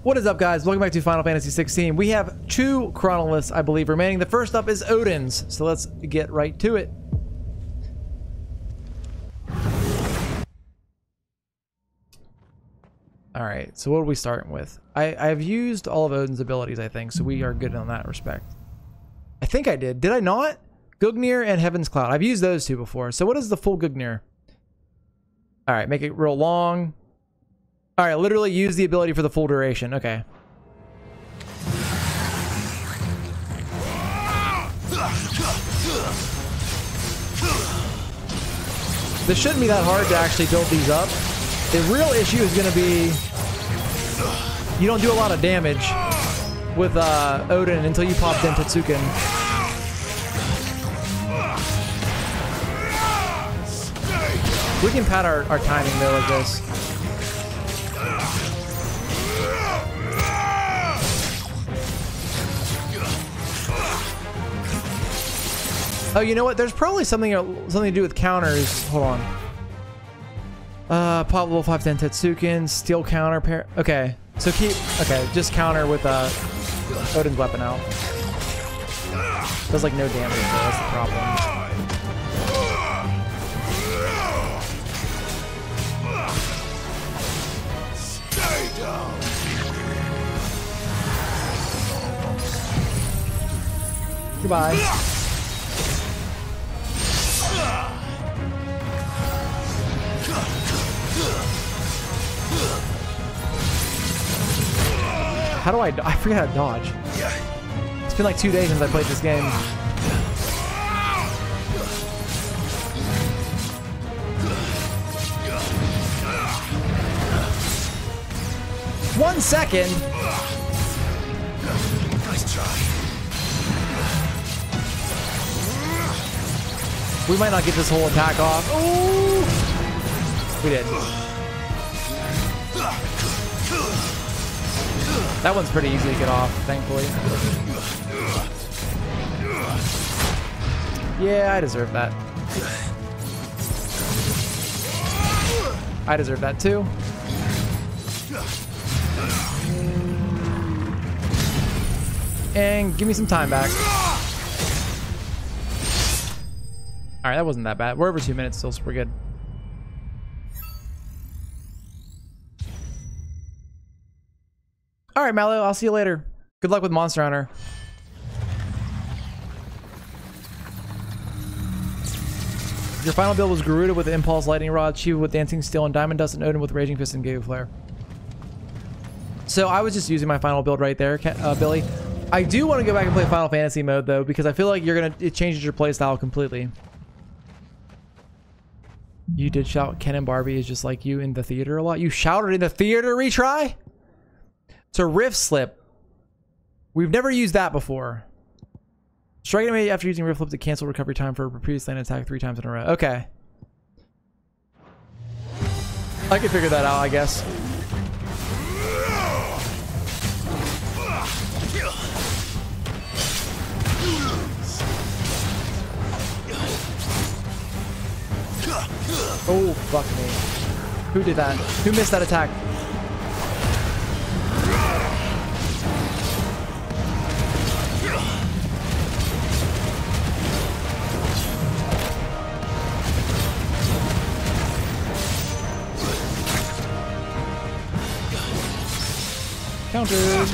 What is up, guys? Welcome back to Final Fantasy XVI. We have 2 chronoliths, I believe, remaining. The first up is Odin's, so let's get right to it. Alright, so what are we starting with? I've used all of Odin's abilities, I think, so we are good on that respect. I think I did. Did I not? Gugnir and Heaven's Cloud. I've used those 2 before. So what is the full Gugnir? Alright, make it real long. Alright, literally use the ability for the full duration. Okay. This shouldn't be that hard to actually build these up. The real issue is going to be you don't do a lot of damage with Odin until you pop Dentetsuken. We can pad our timing though like this. Oh, you know what? There's probably something to do with counters. Hold on. Pop level 5 Dentetsuken, steel counter pair. Okay, so just counter with Odin's weapon out. Does like no damage though. That's the problem. Goodbye. How do I forget how to dodge. It's been like 2 days since I played this game. One second. Nice try. We might not get this whole attack off. Ooh! We did. That one's pretty easy to get off, thankfully. Yeah, I deserve that. I deserve that too. And give me some time back. Alright, that wasn't that bad. We're over 2 minutes still, so we're good. Alright, Mallow, I'll see you later. Good luck with Monster Hunter. Your final build was Garuda with Impulse, Lightning Rod, Shiva with Dancing Steel, and Diamond Dust, and Odin with Raging Fist and Gale Flare. So I was just using my final build right there, Billy. I do want to go back and play Final Fantasy mode, though, because I feel like it changes your playstyle completely. You did shout Ken and Barbie is just like you in the theater a lot. You shouted in the theater, retry? So Rift Slip. We've never used that before. Strike enemy after using Rift Slip to cancel recovery time for a previous land attack 3 times in a row. Okay. I can figure that out, I guess. Oh, fuck me. Who did that? Who missed that attack? Countered.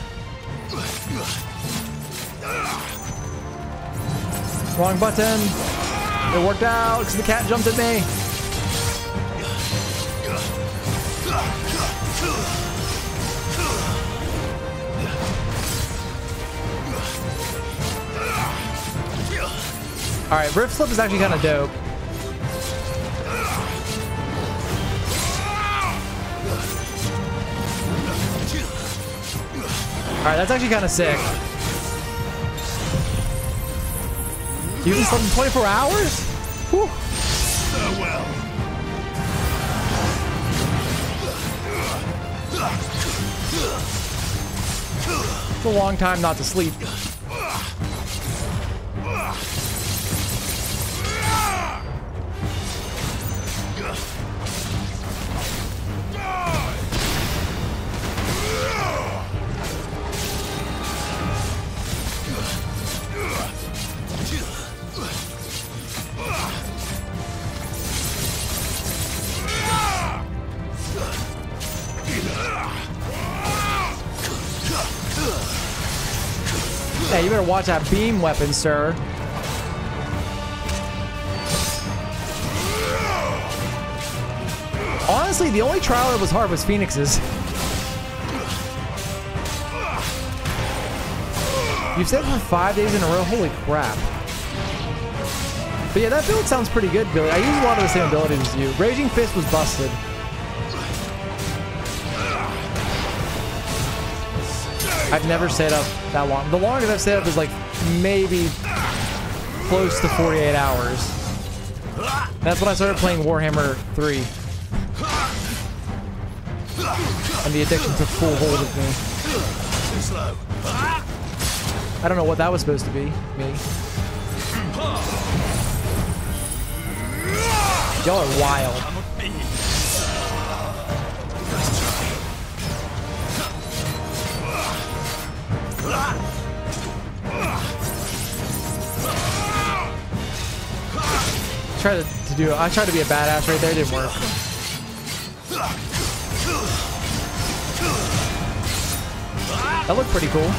Wrong button. It worked out because the cat jumped at me. Alright, Rift Slip is actually kind of dope. Alright, that's actually kind of sick. You can sleep in 24 hours? Whew. So well. It's a long time not to sleep. Hey, you better watch that beam weapon, sir. Honestly, the only trial that was hard was Phoenix's. You've said for 5 days in a row? Holy crap. But yeah, that build sounds pretty good, Billy. I use a lot of the same abilities as you. Raging Fist was busted. I've never stayed up that long. The longest I've stayed up is like maybe close to 48 hours. That's when I started playing Warhammer 3. And the addiction took full hold of me. I don't know what that was supposed to be. Me. Y'all are wild. I tried to be a badass right there. It didn't work. That looked pretty cool.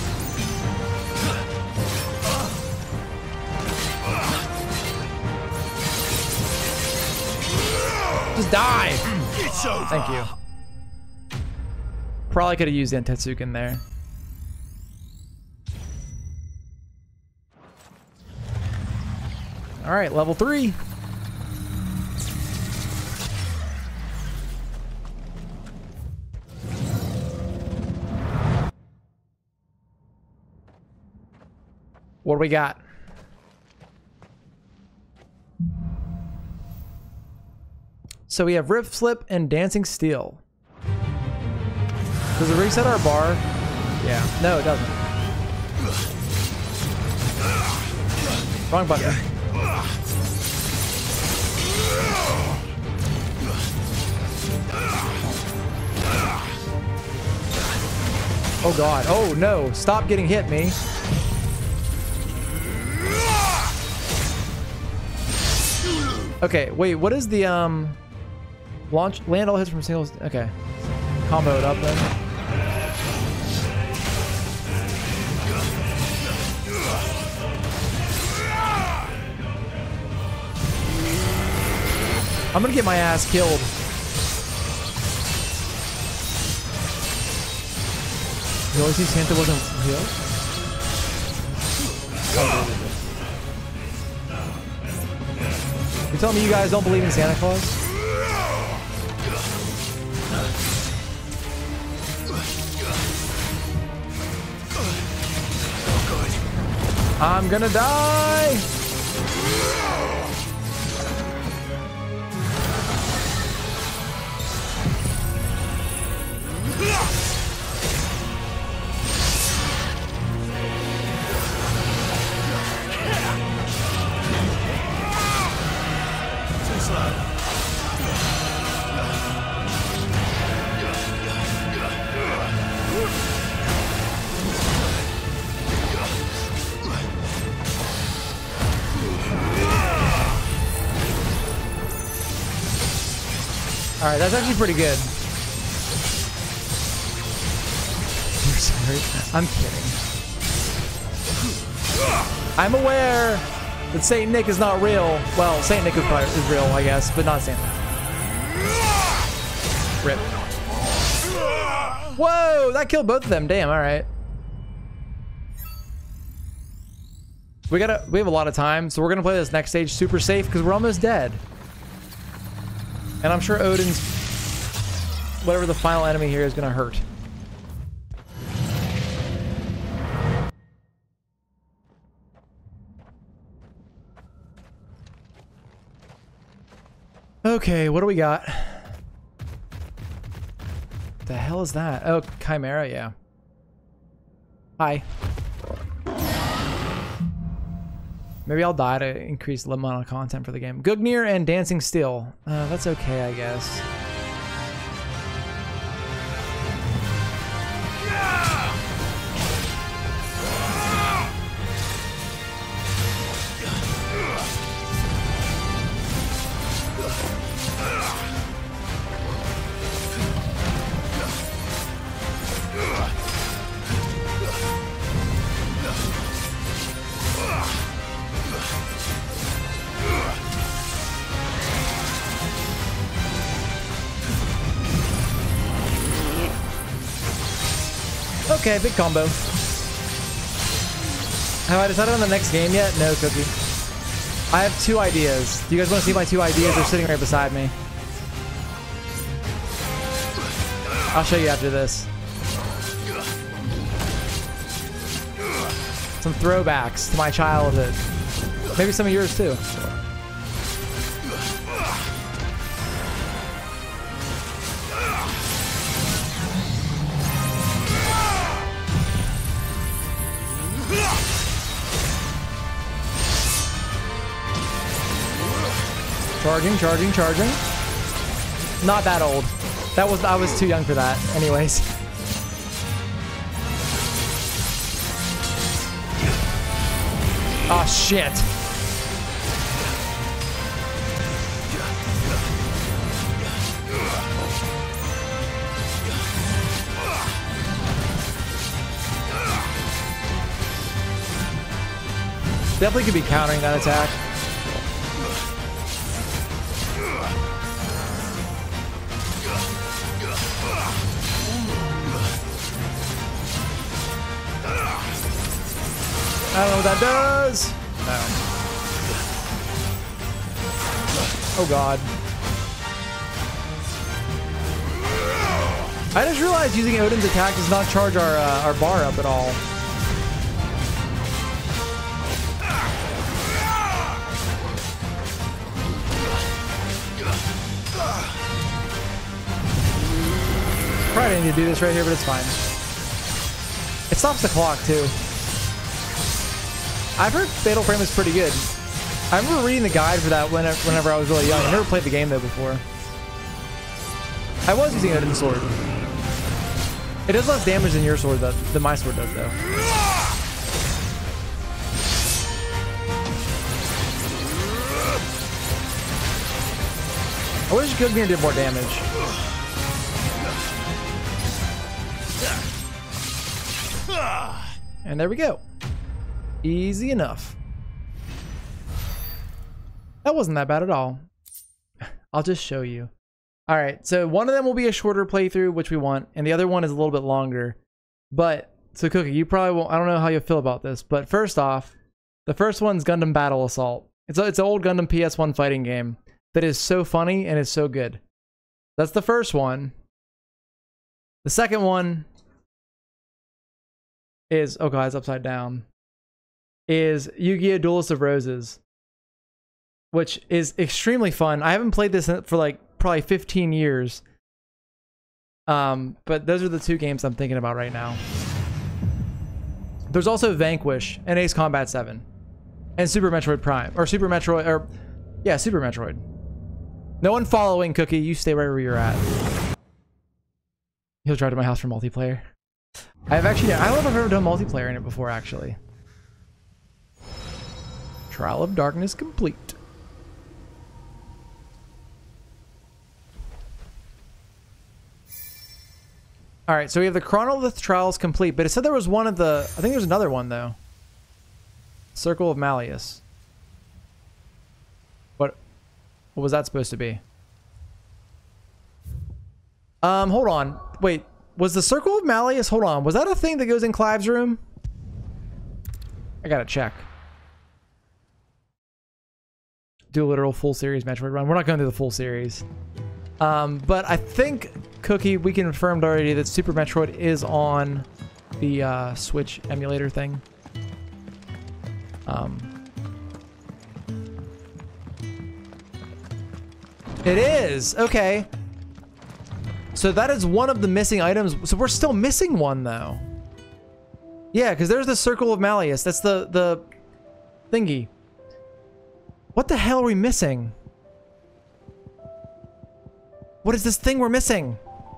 Just die. Thank you. Probably could have used Antetsuken there. All right, level 3. What do we got? So we have Rift Slip and Dancing Steel. Does it reset our bar? Yeah. No, it doesn't. Wrong button. Oh god. Oh no. Stop getting hit, me. Okay, wait, what is the launch land all hits from singles? Okay. Combo it up then. I'm gonna get my ass killed. You always see Santa wasn't real? You telling me you guys don't believe in Santa Claus? I'm gonna die! Alright, that's actually pretty good. You're sorry. I'm kidding. I'm aware that Saint Nick is not real. Well, Saint Nick is real, I guess, but not Santa. Rip. Whoa! That killed both of them. Damn, alright. We have a lot of time, so we're gonna play this next stage super safe because we're almost dead. And I'm sure Odin's, whatever the final enemy here is, gonna hurt. Okay, what do we got? The hell is that? Oh, Chimera, yeah. Hi. Maybe I'll die to increase the amount of content for the game. Gugnir and Dancing Steel. That's okay, I guess. Okay, big combo. Have I decided on the next game yet? No, Cookie. I have 2 ideas. Do you guys want to see my 2 ideas? They're sitting right beside me. I'll show you after this. Some throwbacks to my childhood. Maybe some of yours too. Charging, charging, charging. Not that old. I was too young for that. Anyways. Oh shit. Definitely could be countering that attack. I don't know what that does. No. Oh god. I just realized using Odin's attack does not charge our bar up at all. Probably didn't need to do this right here, but it's fine. It stops the clock too. I've heard Fatal Frame is pretty good. I remember reading the guide for that whenever I was really young. I never played the game though before. I was using Odin's sword. It does less damage than your sword, than my sword does though. I wish Gugnir did more damage. And there we go. Easy enough. That wasn't that bad at all. I'll just show you. All right, so one of them will be a shorter playthrough, which we want, and the other one is a little bit longer. But, so Cookie, you probably won't, I don't know how you'll feel about this, but first off, the first one's Gundam Battle Assault. It's an old Gundam PS1 fighting game that is so funny and is so good. That's the first one. The second one is, oh god, it's upside down, is Yu-Gi-Oh! Duelist of Roses, which is extremely fun. I haven't played this for like probably 15 years. But those are the 2 games I'm thinking about right now. There's also Vanquish and Ace Combat 7 and Super Metroid Prime, or Super Metroid, or yeah, Super Metroid. No one following, Cookie. You stay right where you're at. He'll drive to my house for multiplayer. I don't know if I've ever done multiplayer in it before, actually. Trial of Darkness complete. Alright, so we have the Chronolith trials complete, but it said there was one of the... I think there's another one, though. Circle of Malleus. What was that supposed to be? Hold on. Wait, was the Circle of Malleus... Hold on, was that a thing that goes in Clive's room? I gotta check. Do a literal full series Metroid run. We're not going to do the full series. But I think, Cookie, we confirmed already that Super Metroid is on the Switch emulator thing. It is! Okay. So that is one of the missing items. So we're still missing one, though. Yeah, because there's the Circle of Malleus. That's the thingy. What the hell are we missing? What is this thing we're missing?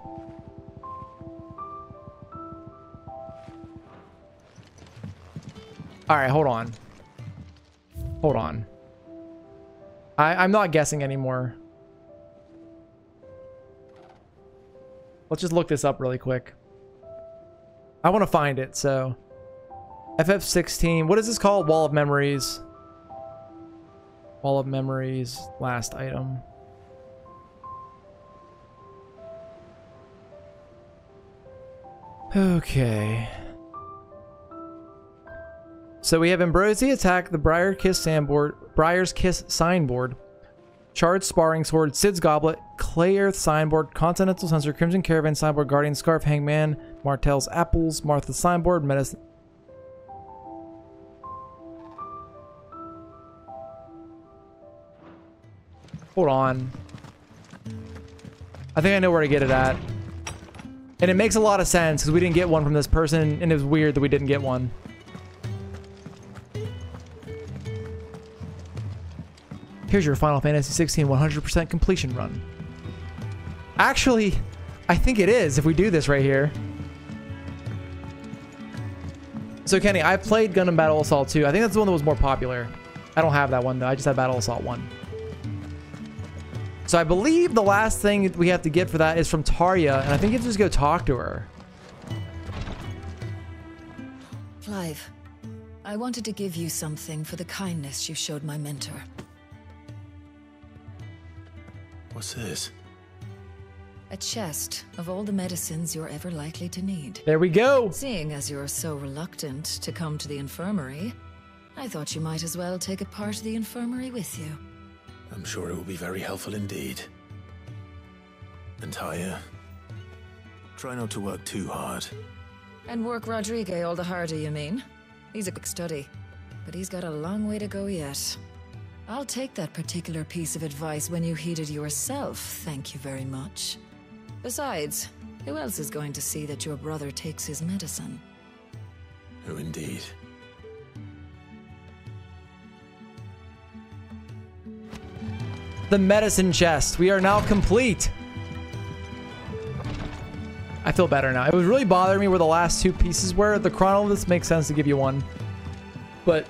Alright, hold on. Hold on. I'm not guessing anymore. Let's just look this up really quick. I want to find it, so... FF16. What is this called? Wall of Memories. Wall of Memories. Last item. Okay. So we have Ambrosia attack the Briar's Kiss signboard, Charged Sparring Sword, Sid's Goblet, Clay Earth signboard, Continental Sensor, Crimson Caravan signboard, Guardian Scarf, Hangman, Martell's Apples, Martha's signboard, Medicine. Hold on. I think I know where to get it at. And it makes a lot of sense because we didn't get one from this person, and it was weird that we didn't get one. Here's your Final Fantasy XVI 100% completion run. Actually, I think it is if we do this right here. So Kenny, I played Gundam Battle Assault 2. I think that's the one that was more popular. I don't have that one though. I just have Battle Assault 1. So I believe the last thing we have to get for that is from Tarja, and I think you have to just go talk to her. Clive, I wanted to give you something for the kindness you showed my mentor. What's this? A chest of all the medicines you're ever likely to need. There we go. Seeing as you're so reluctant to come to the infirmary, I thought you might as well take a part of the infirmary with you. I'm sure it will be very helpful indeed. And Tarja, try not to work too hard. And work Rodrigue all the harder, you mean? He's a quick study, but he's got a long way to go yet. I'll take that particular piece of advice when you heed it yourself, thank you very much. Besides, who else is going to see that your brother takes his medicine? Oh, indeed. The medicine chest. We are now complete. I feel better now. It was really bothering me where the last two pieces were. The chronolith makes sense to give you one. But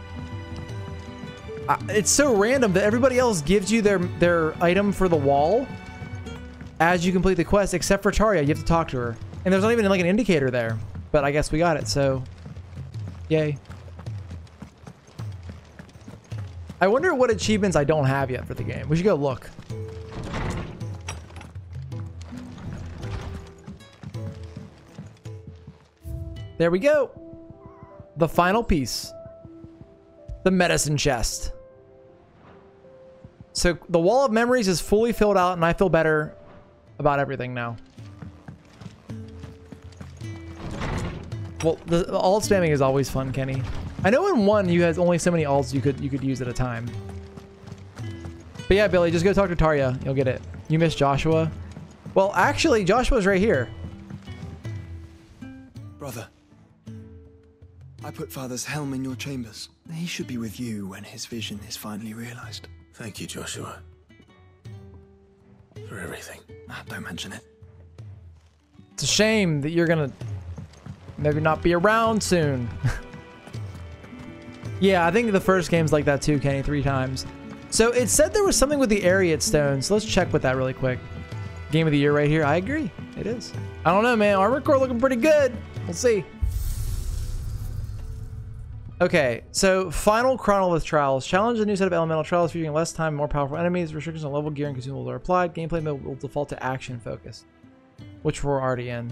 it's so random that everybody else gives you their item for the wall as you complete the quest, except for Tarja. You have to talk to her. And there's not even like an indicator there. But I guess we got it, so yay. I wonder what achievements I don't have yet for the game. We should go look. There we go. The final piece. The medicine chest. So the wall of memories is fully filled out and I feel better about everything now. Well, the alt spamming is always fun, Kenny. I know in one you had only so many alts you could use at a time. But yeah, Billy, just go talk to Tarja. You'll get it. You missed Joshua. Well, actually, Joshua's right here. Brother, I put Father's helm in your chambers. He should be with you when his vision is finally realized. Thank you, Joshua. For everything. Don't mention it. It's a shame that you're gonna maybe not be around soon. Yeah, I think the first game's like that too, Kenny, 3 times. So it said there was something with the Ariat Stone, so let's check with that really quick. Game of the year right here. I agree. It is. I don't know, man. Armored Core looking pretty good. We'll see. Okay, so final Chronolith trials. Challenge a new set of elemental trials featuring less time and more powerful enemies. Restrictions on level, gear, and consumables are applied. Gameplay mode will default to action focus, which we're already in.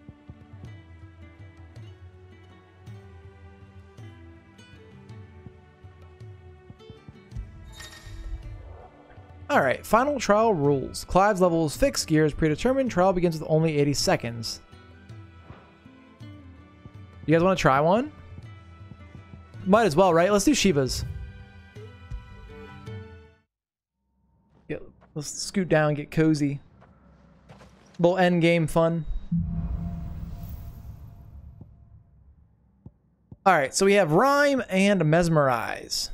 Alright, final trial rules. Clive's level is fixed, gear is predetermined, trial begins with only 80 seconds. You guys want to try one? Might as well, right? Let's do Shiva's. Yeah, let's scoot down and get cozy. Little end game fun. Alright, so we have Rhyme and Mesmerize.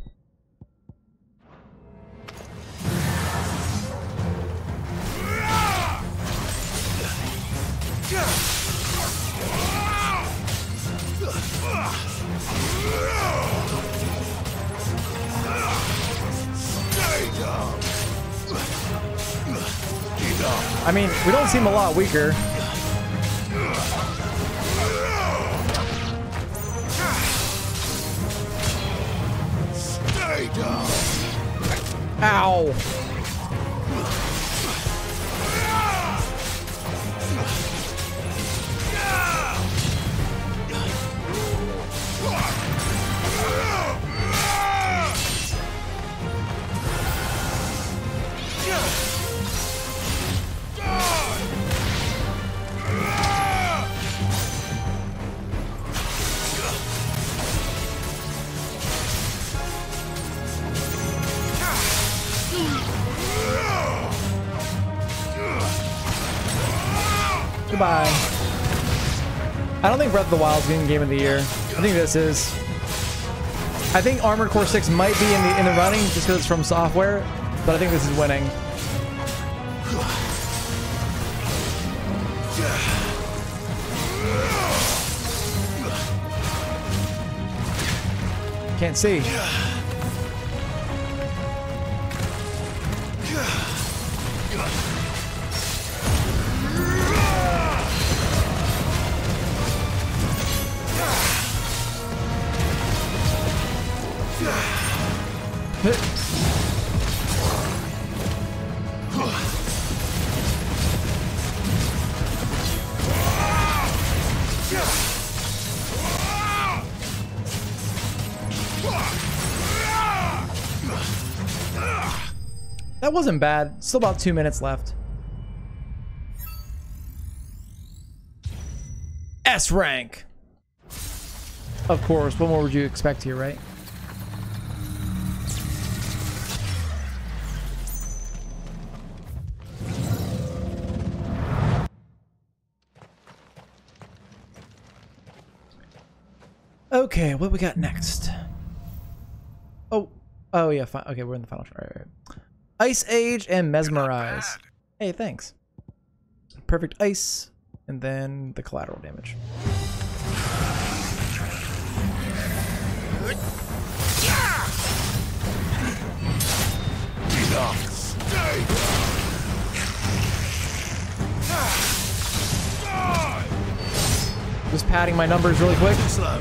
I mean, we don't seem a lot weaker. Ow. Goodbye. I don't think Breath of the Wild is getting Game of the Year. I think this is. I think Armored Core 6 might be in the running just because it's from Software, but I think this is winning. Can't see. That wasn't bad. Still about 2 minutes left. S rank. Of course. What more would you expect here, right? Okay, what we got next? Oh yeah, fine. Okay, we're in the final chart. Right. Ice Age and Mesmerize. Hey, thanks. Perfect ice, and then the collateral damage. Just padding my numbers really quick.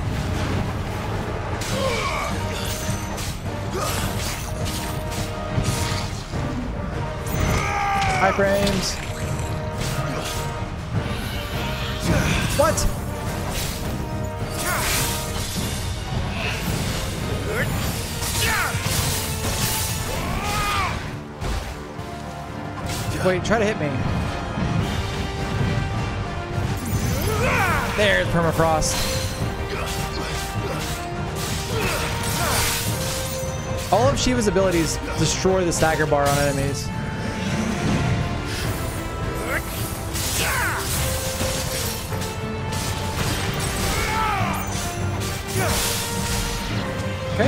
High frames. What? Wait, try to hit me. There's permafrost. All of Shiva's abilities destroy the stagger bar on enemies. Okay.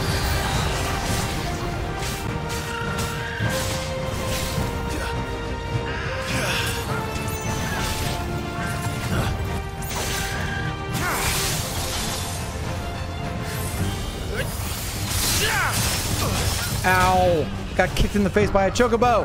Ow! Got kicked in the face by a Chocobo.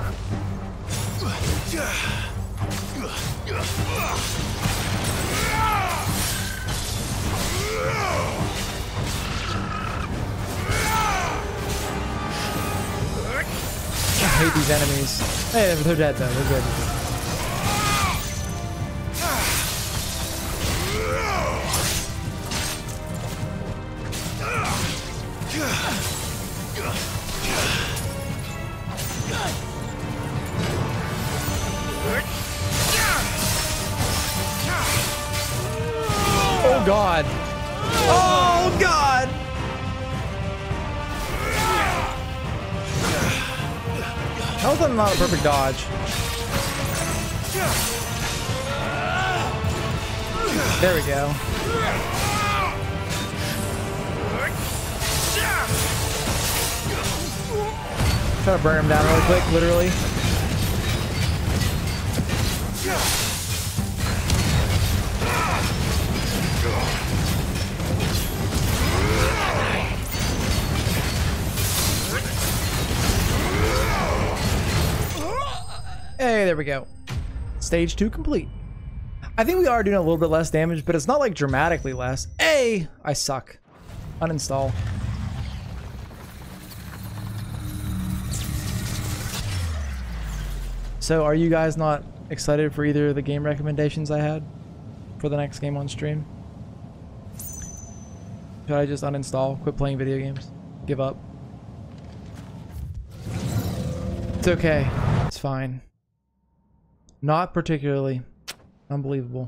I hate these enemies. Hey, they're dead though. They're good. Oh God! Oh God! That was not a perfect dodge. There we go. Try to burn him down really quick, literally. Hey, there we go. Stage 2 complete. I think we are doing a little bit less damage, but it's not like dramatically less. Hey, I suck. Uninstall. So are you guys not excited for either of the game recommendations I had for the next game on stream? Should I just uninstall, quit playing video games, give up? It's okay. It's fine. Not particularly. Unbelievable.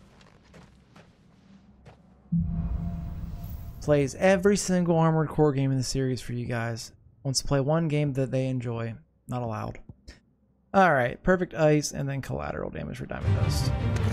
Plays every single Armored Core game in the series for you guys. Wants to play one game that they enjoy. Not allowed. All right, perfect ice, and then collateral damage for diamond dust.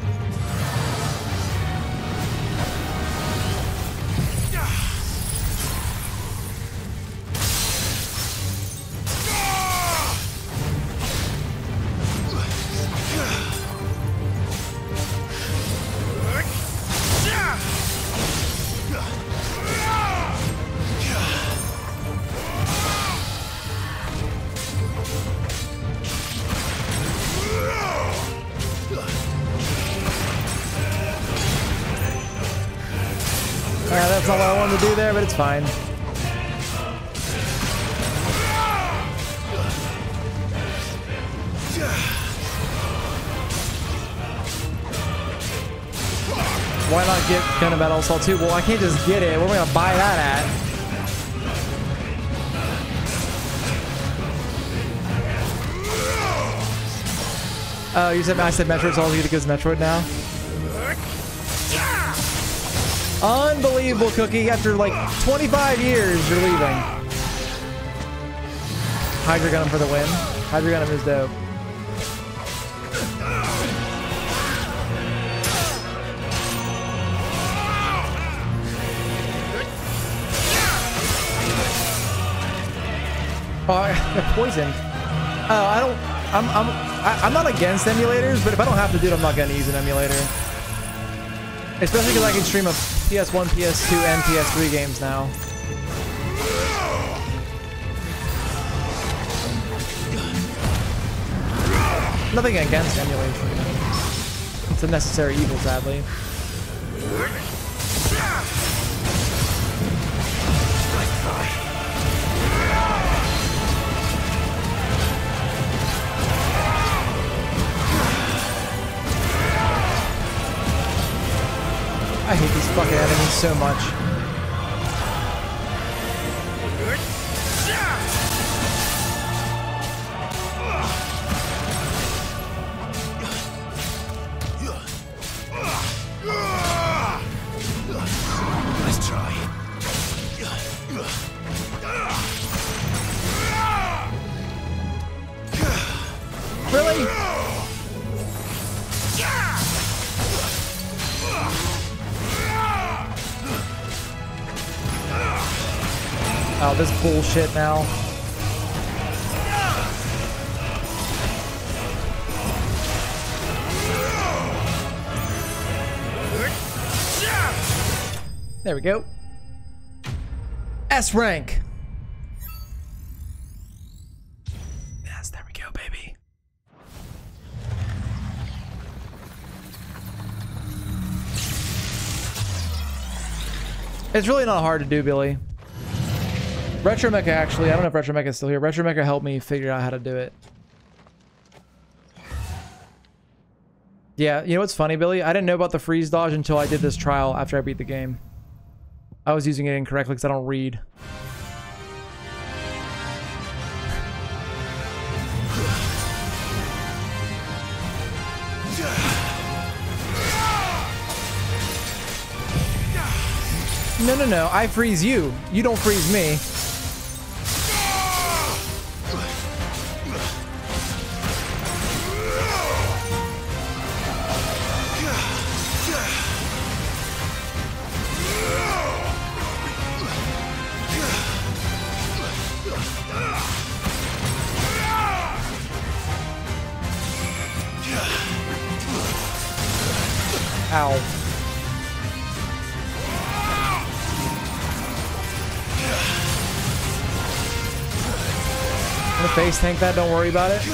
That's not what I wanted to do there, but it's fine. Why not get Gun of Battle Assault too? Well, I can't just get it. Where am I gonna buy that at? Oh, you said I said Metroid, so I'll get a good Metroid now. Unbelievable, Cookie. After like 25 years, you're leaving. Hydra Gun for the win. Hydra Gun is dope. Oh, I got poisoned. Oh, I'm not against emulators, but if I don't have to do it, I'm not gonna use an emulator. Especially because I can stream a PS1, PS2, and PS3 games now. Nothing against emulation. It's a necessary evil, sadly. I hate these fucking enemies so much. Let's try. Really? Oh, this bullshit now. There we go. S rank. Yes, there we go, baby. It's really not hard to do, Billy. Retro Mecha, actually, I don't know if Retro Mecha is still here. Retro Mecha helped me figure out how to do it. Yeah, you know what's funny, Billy? I didn't know about the freeze dodge until I did this trial after I beat the game. I was using it incorrectly because I don't read. No. I freeze you. You don't freeze me. Ow. I'm gonna face tank that, don't worry about it.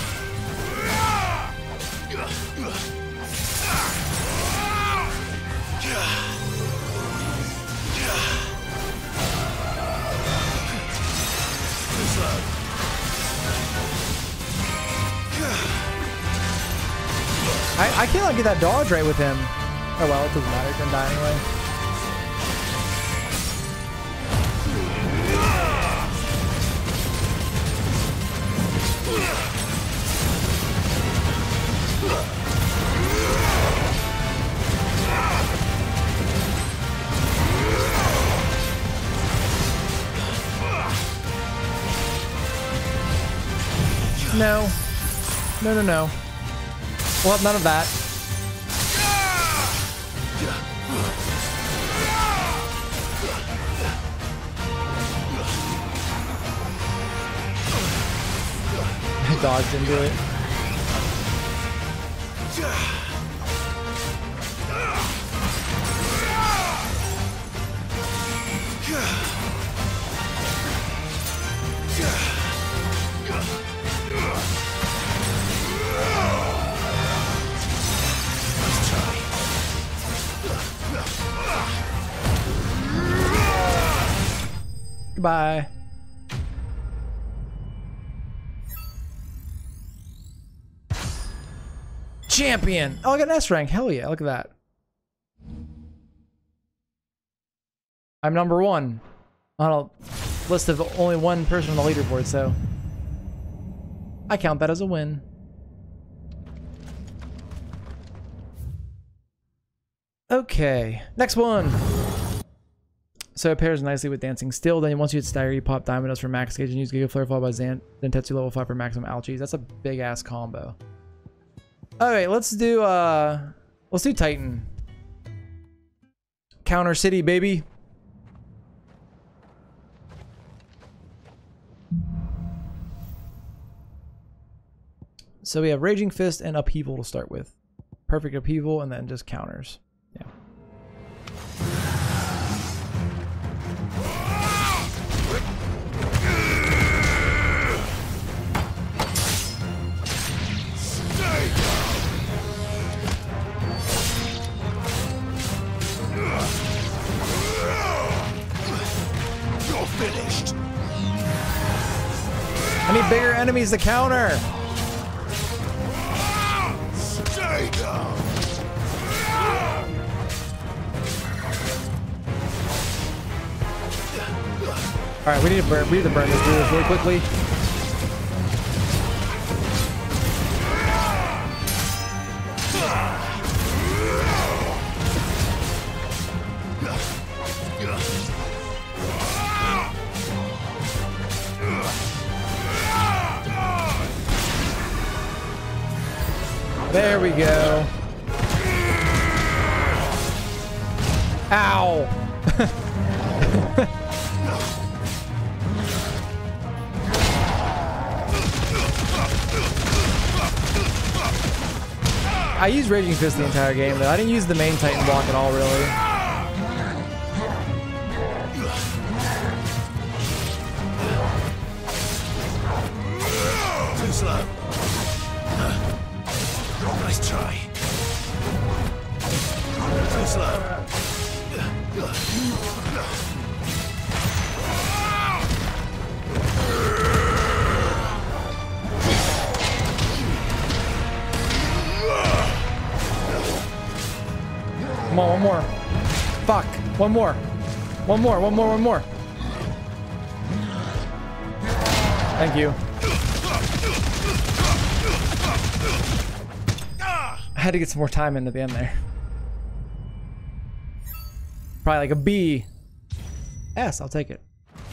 I cannot get that dodge right with him. Oh well, it doesn't matter. He's gonna die anyway. No. No, no, no. We'll have none of that. I dodged into it. Goodbye. Champion. Oh, I got an S rank. Hell yeah. Look at that. I'm number 1 on a list of only one person on the leaderboard, so I count that as a win. Okay, next one. So it pairs nicely with Dancing Steel. Then once you hit Stagger, you pop Diamond Dust for max gauge and use Giga Flare followed by then Tetsu level 5 for maximum ouchies. That's a big ass combo. Alright, let's do Titan. Counter City, baby. So we have Raging Fist and Upheaval to start with. Perfect Upheaval and then just counters. Yeah. You're finished. I need bigger enemies to counter. Stay down. All right, we need to burn this dude really quickly. There we go. Ow. I used Raging Fist the entire game, though. I didn't use the main Titan block at all, really. Too slow. Nice try. Too slow. Come on, one more. Fuck. One more. One more, one more, one more. Thank you. I had to get some more time in at the end there. Probably like a B. S, I'll take it.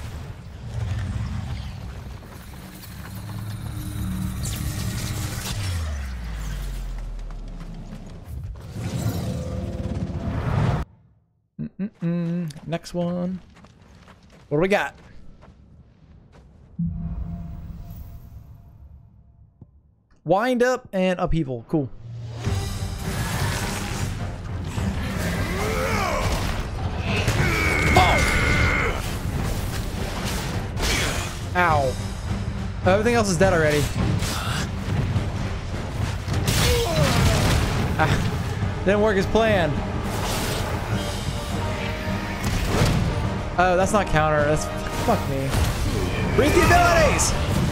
Next one. What do we got? Wind up and upheaval. Cool. Oh. Ow. Everything else is dead already. Ah, didn't work as planned. Oh, that's not counter. That's fuck me. Read the abilities.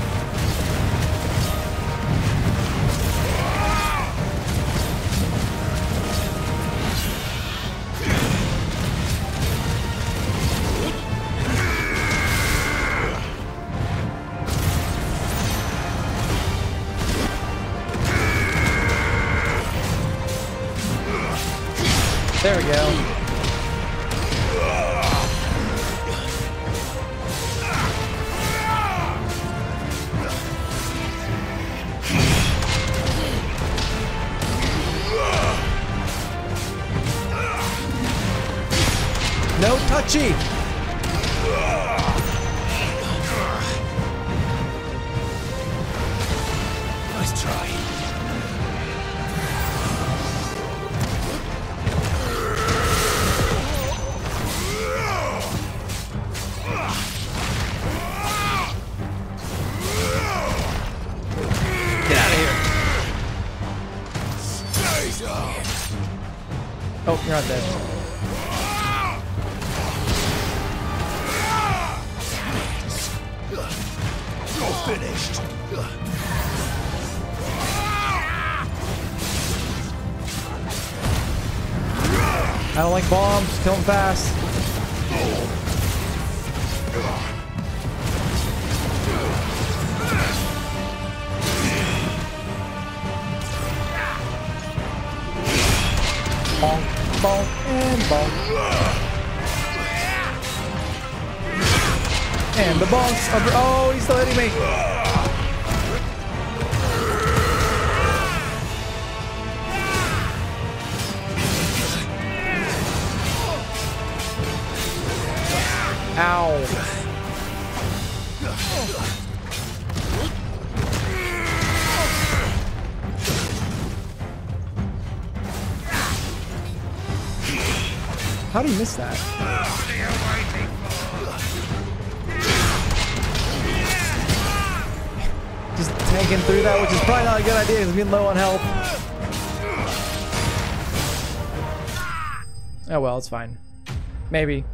There we go. No touchy! Nice try. Get out of here. Oh, you're not dead. You're finished. I don't like bombs. Kill them fast. Bonk, bonk, and bonk. And the bonks. Oh, he's still hitting me. Ow. How did he miss that? Just tanking through that, which is probably not a good idea because I'm getting low on health. Oh well, it's fine. Maybe.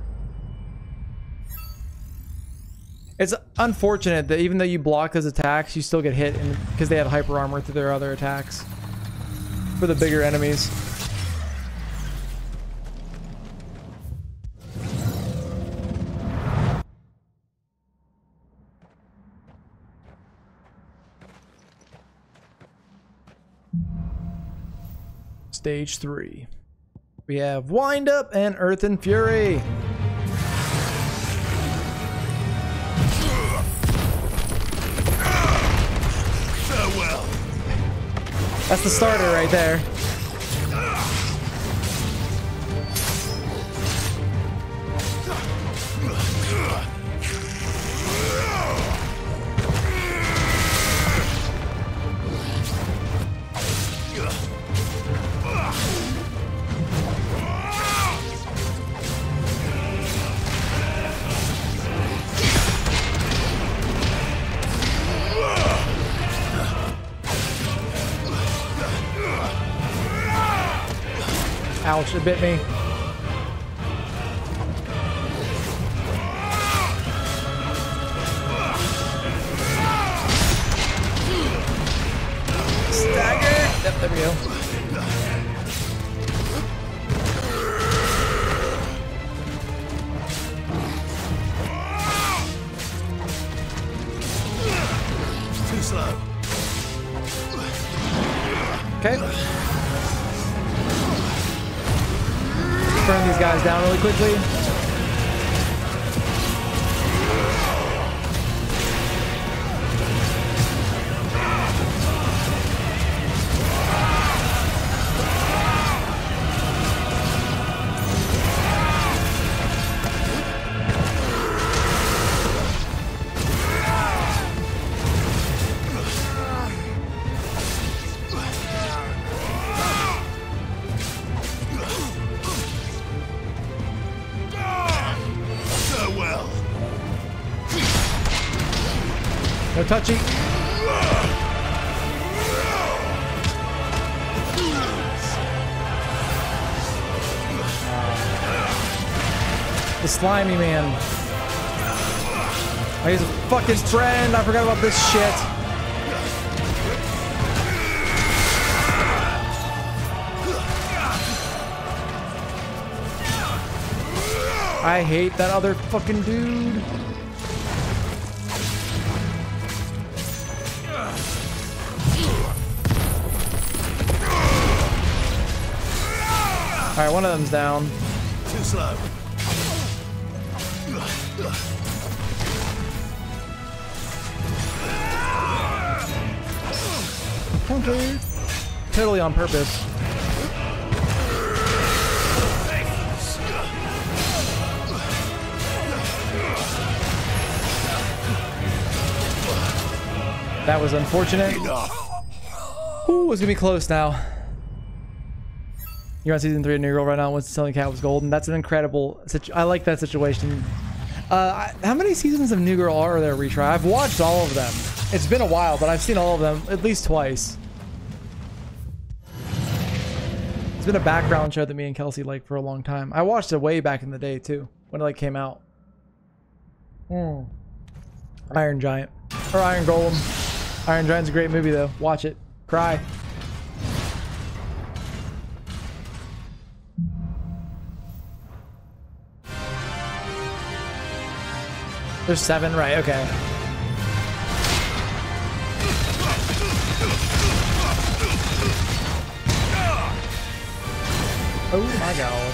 It's unfortunate that even though you block those attacks, you still get hit because they have hyper armor through their other attacks for the bigger enemies. Stage 3. We have Wind Up and Earth and Fury. Farewell. That's the starter right there. Ouch, it bit me. Stagger! Yep, there we go. Too slow. Okay. Burn these guys down really quickly. No touchy. The slimy man. Oh, he's a fucking friend. I forgot about this shit. I hate that other fucking dude. Alright, one of them's down. Too slow. Okay. Totally on purpose. That was unfortunate. Ooh, it's gonna be close now. You're on season 3 of New Girl right now. Once the Selling Cat was golden. That's an incredible. I like that situation. How many seasons of New Girl are there? Retry. I've watched all of them. It's been a while, but I've seen all of them at least twice. It's been a background show that me and Kelsey like for a long time. I watched it way back in the day too, when it like came out. Iron Giant or Iron Golem. Iron Giant's a great movie though. Watch it. Cry. There's 7, right? Okay. Oh my god.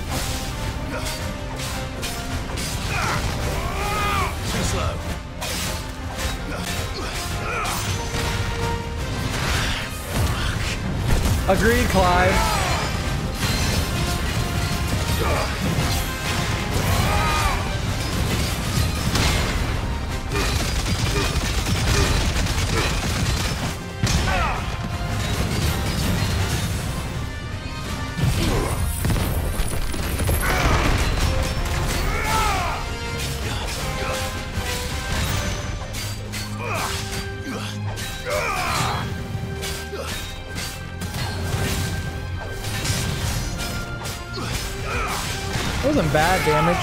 Too slow. Agreed, Clyde. That wasn't bad damage.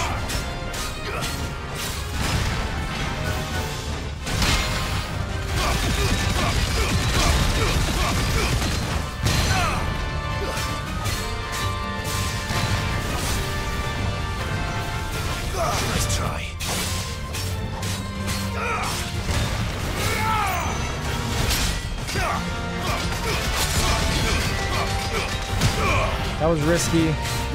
Nice try. That was risky.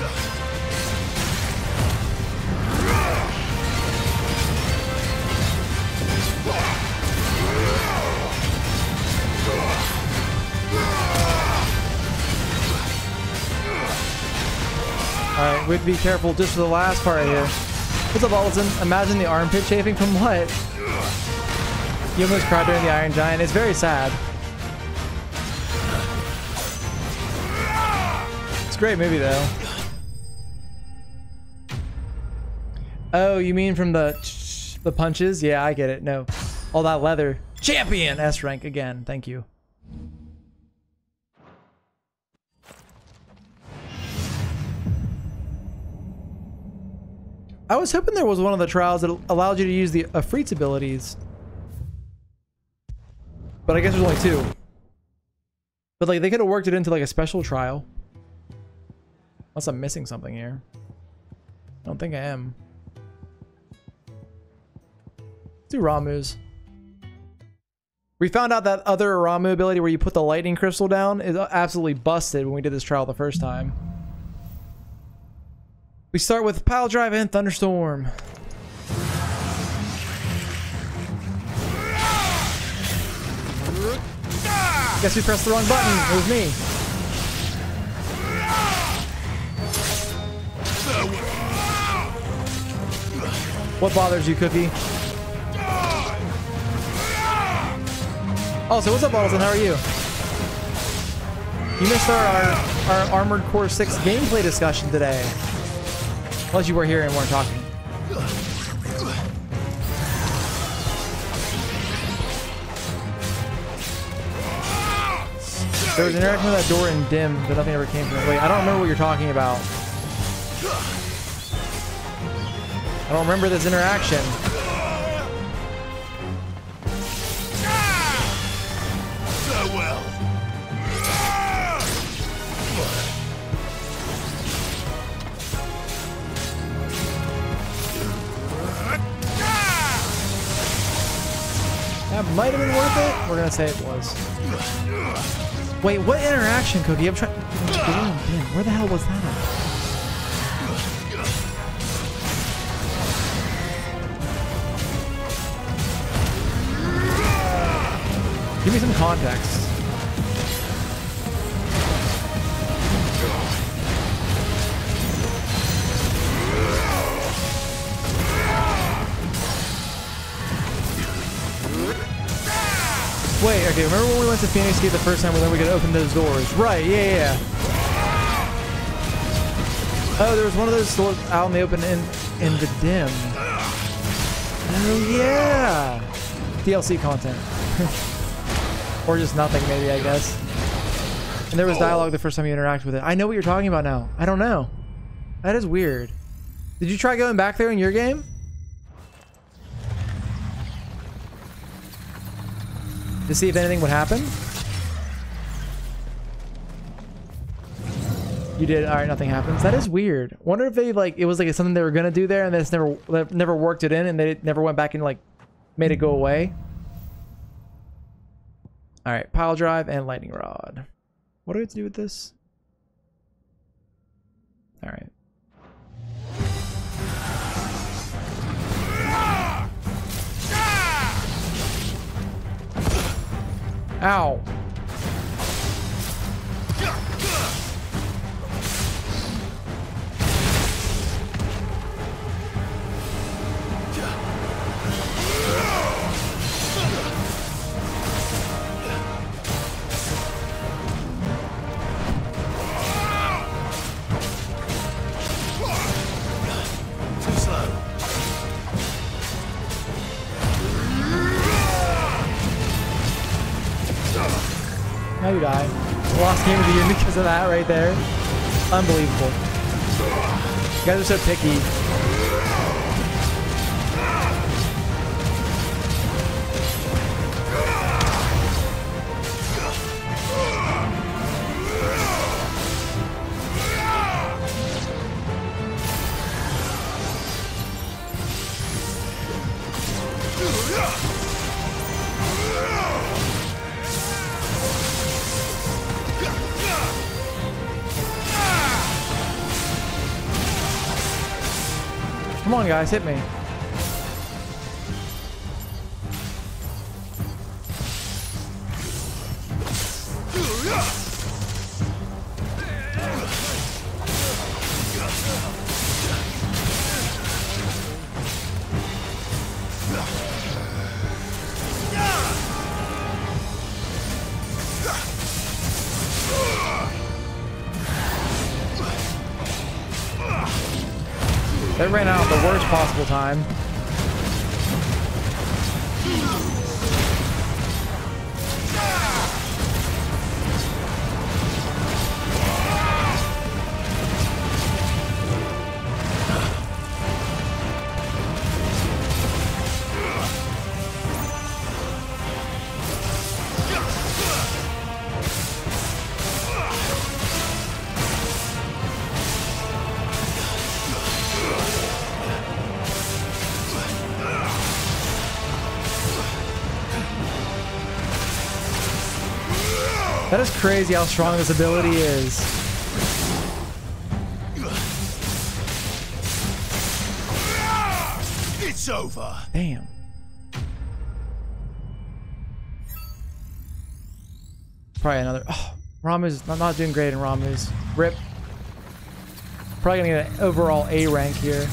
Alright, we'd be careful just for the last part right here. What's up, Alton? Imagine the armpit chafing from what? You almost cried during the Iron Giant. It's very sad. It's a great movie, though. Oh, you mean from the punches? Yeah, I get it. No. All that leather. Champion! S rank again. Thank you. I was hoping there was one of the trials that allowed you to use the Afrit's abilities. But I guess there's only 2. But like they could have worked it into like a special trial. Unless I'm missing something here. I don't think I am. Let's do Ramu's. We found out that other Ramu ability where you put the lightning crystal down is absolutely busted when we did this trial the first time. We start with Pile Drive and Thunderstorm. Guess we pressed the wrong button. It was me. What bothers you, Cookie? Oh, so what's up, Alton? How are you? You missed our Armored Core 6 gameplay discussion today. Unless you were here and weren't talking. There was an interaction with that door in Dim, but nothing ever came from it. Wait, I don't remember what you're talking about. I don't remember this interaction. Farewell. That might have been worth it. We're gonna say it was. Wait, what interaction, Cookie? I'm trying. Where the hell was that? Give me some context. okay. Remember when we went to Phoenix Gate the first time, where then we could open those doors? Right, yeah. Oh, there was one of those doors out in the open in the dim. Oh, yeah. DLC content. Or just nothing, maybe, I guess. And there was dialogue the first time you interact with it. I know what you're talking about now. I don't know. That is weird. Did you try going back there in your game? To see if anything would happen? You did. All right, nothing happens. That is weird. Wonder if they like it was like something they were gonna do there and they just never worked it in, and they never went back and like made it go away. All right, pile drive and lightning rod. What do we have to do with this? All right. Ow. Now you die. Lost game of the year because of that right there. Unbelievable. You guys are so picky. Come on, guys, hit me. They ran out at the worst possible time. That is crazy how strong this ability is. It's over. Damn. Probably another. Oh, Ramu's. I'm not doing great in Ramu's. Rip. Probably gonna get an overall A rank here.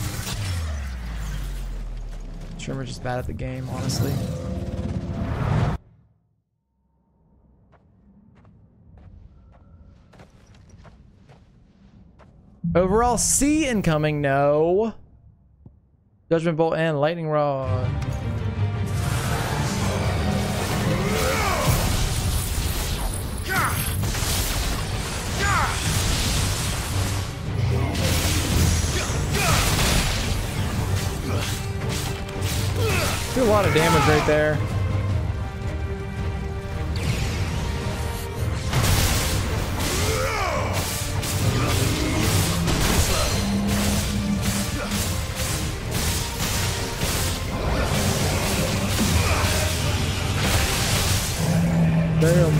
Trimmer's just bad at the game, honestly. Overall C incoming, no. Judgment Bolt and Lightning Rod. Do a lot of damage right there. Damn.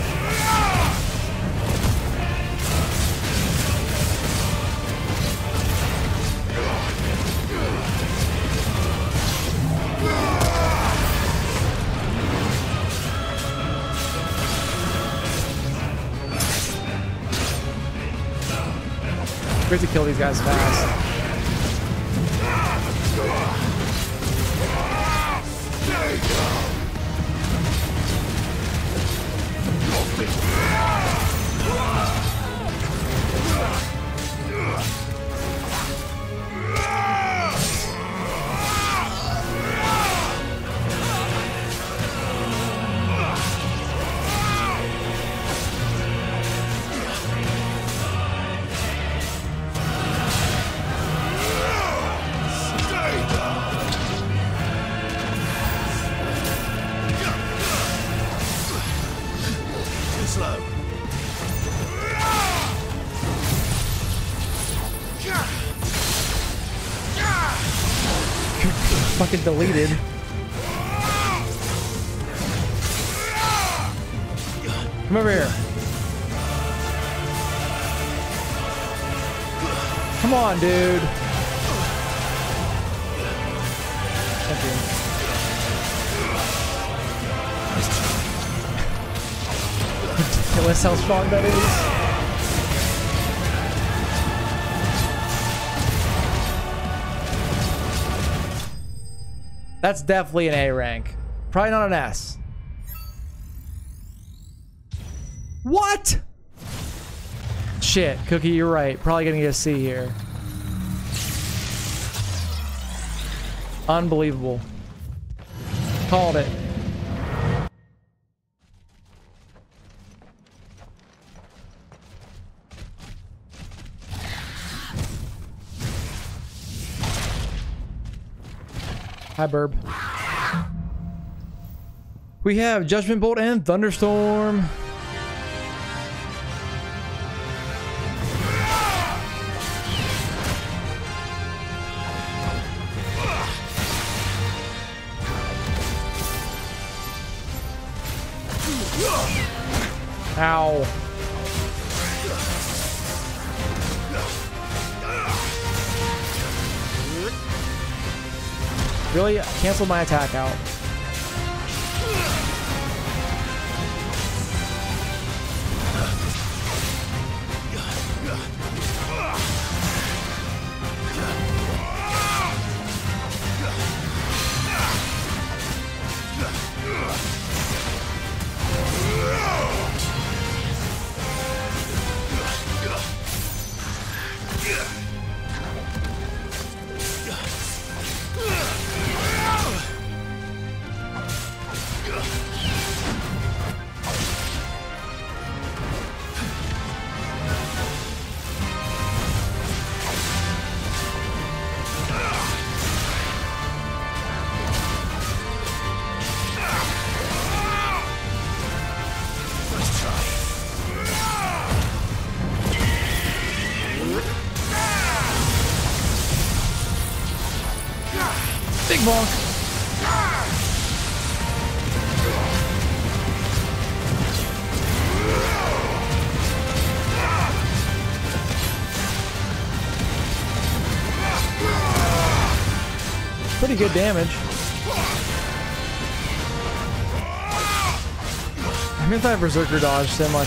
Great to kill these guys fast. Fucking deleted. Come over here. Come on, dude. Thank you. Ridiculous how strong that is. That's definitely an A rank. Probably not an S. What? Shit, Cookie, you're right. Probably gonna get a C here. Unbelievable. Called it. Hi, Burb. We have Judgment Bolt and Thunderstorm. Ow. Really? I canceled my attack out. Big bonk. Pretty good damage. I mean, if I have Berserker dodge so much.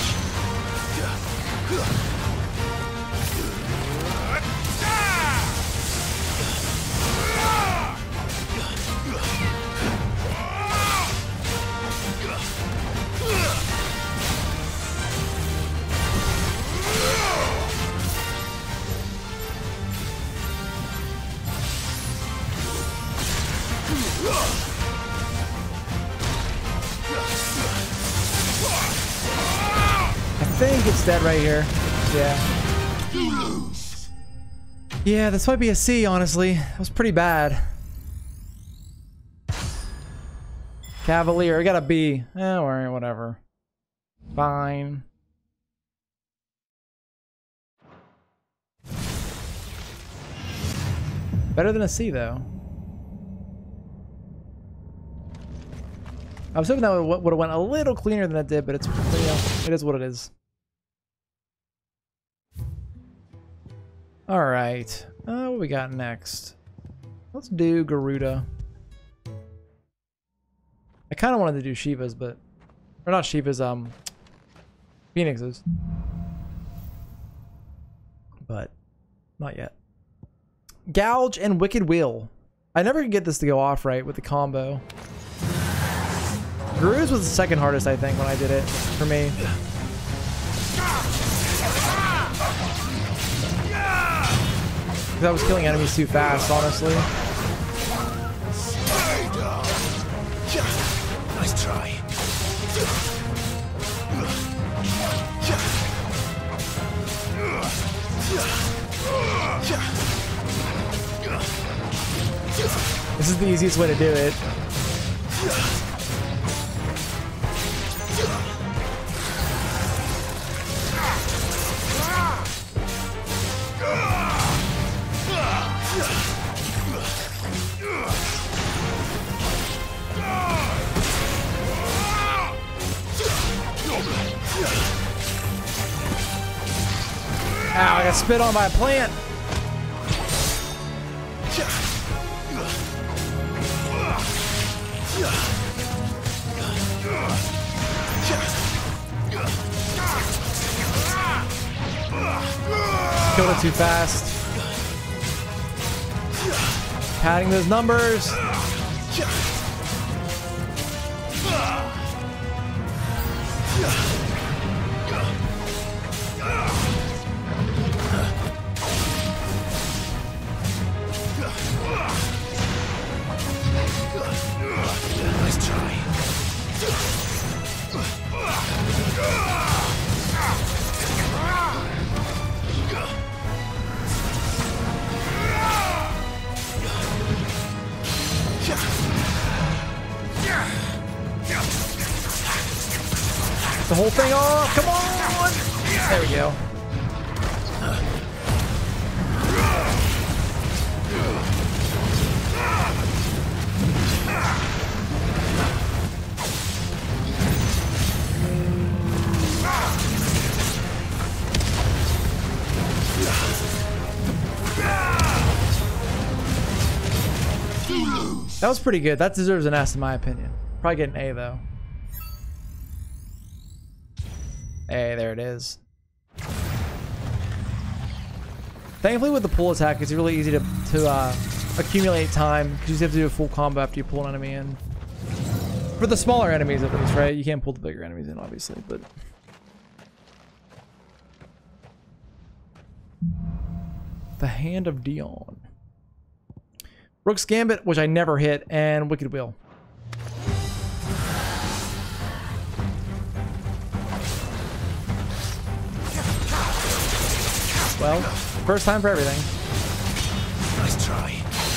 I think it's dead right here. Yeah. Yeah, this might be a C, honestly. That was pretty bad. Cavalier, I got a B. Alright, whatever. Fine. Better than a C, though. I was hoping that would have went a little cleaner than it did, but it's, you know, it is what it is. All right, what we got next? Let's do Garuda. I kind of wanted to do Shiva's, but or not Shiva's, Phoenix's, but not yet. Gouge and Wicked Will. I never could get this to go off right with the combo. Gru's was the second hardest, I think, when I did it, for me. Because I was killing enemies too fast, honestly. Nice try. This is the easiest way to do it. Ow, I got spit on by a plant. Killed it too fast. Padding those numbers. Nice try. The whole thing off. Come on. There we go. That was pretty good. That deserves an S in my opinion. Probably get an A though. A, there it is. Thankfully with the pull attack, it's really easy to accumulate time because you just have to do a full combo after you pull an enemy in. For the smaller enemies at least, right? You can't pull the bigger enemies in obviously, but... The Hand of Dion. Rook's Gambit, which I never hit, and Wicked Wheel. Well, first time for everything. Nice try.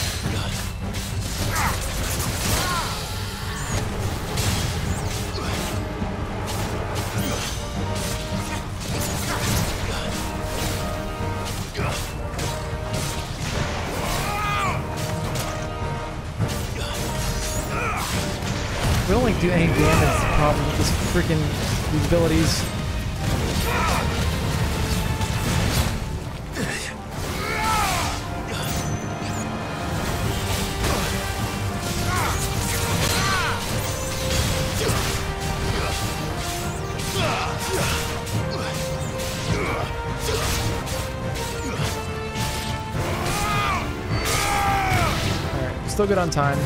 We don't like do any damage problem with this freaking these abilities. Alright, still good on time.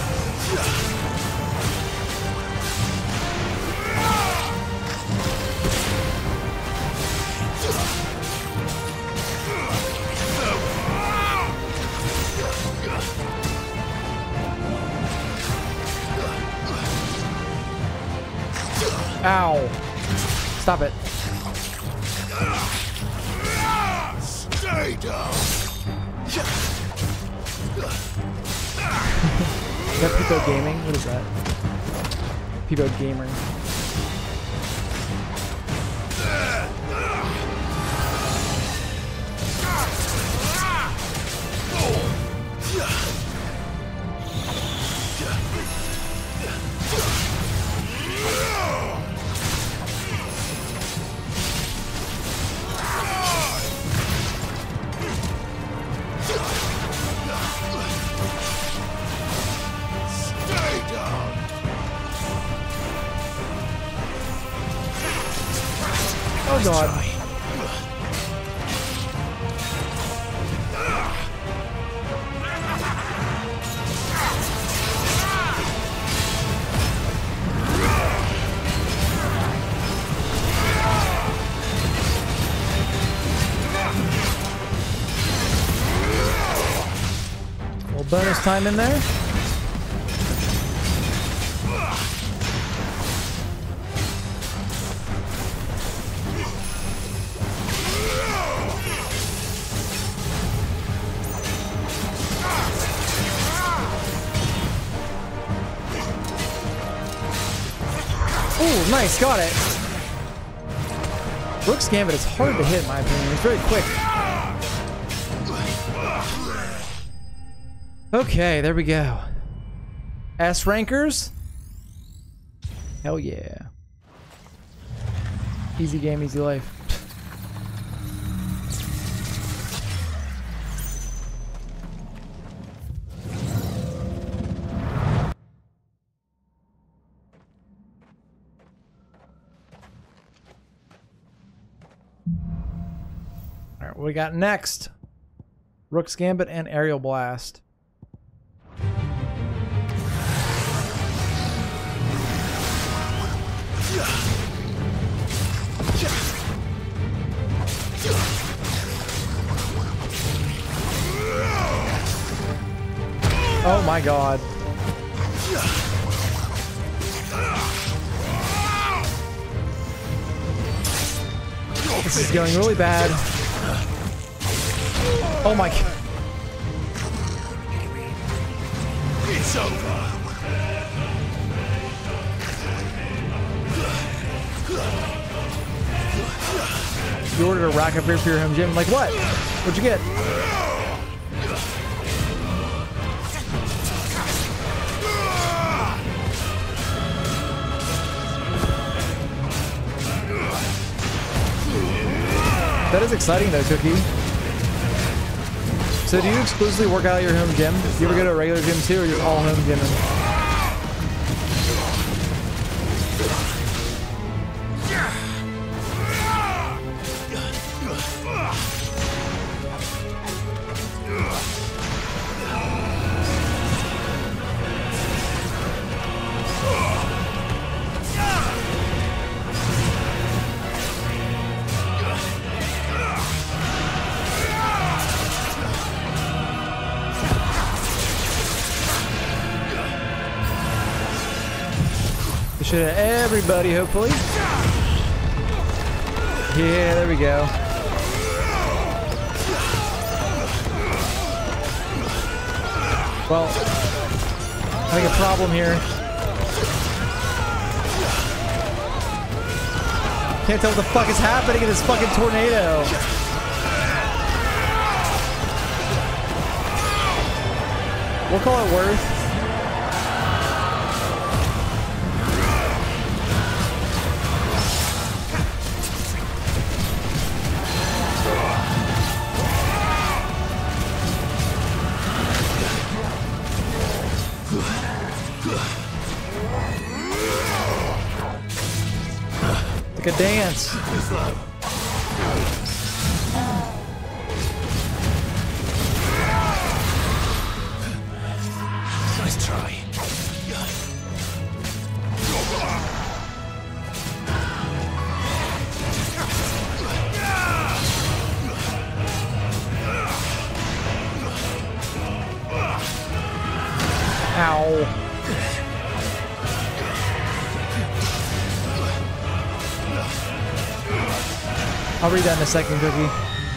Ow. Stop it. Stay down. Is that Pico Gaming? What is that? Pico Gamer. Oh god. bonus time in there. Ooh, nice, got it. Rook's Gambit is hard to hit in my opinion. It's very quick. Okay, there we go. S rankers. Hell yeah. Easy game, easy life. Alright, what we got next? Rook's Gambit and Aerial Blast. Oh my god. This is going really bad. Oh my god. It's over. You ordered a rack up here for your home gym. Like what? What'd you get? That is exciting though, Cookie. So do you exclusively work out at your home gym? Do you ever go to a regular gym too, or just all home gymming? Should have everybody, hopefully. Yeah, there we go. Well, I think a problem here. Can't tell what the fuck is happening in this fucking tornado. We'll call it worth. Like a dance. Nice try. Ow. I'll read that in a second, Cookie.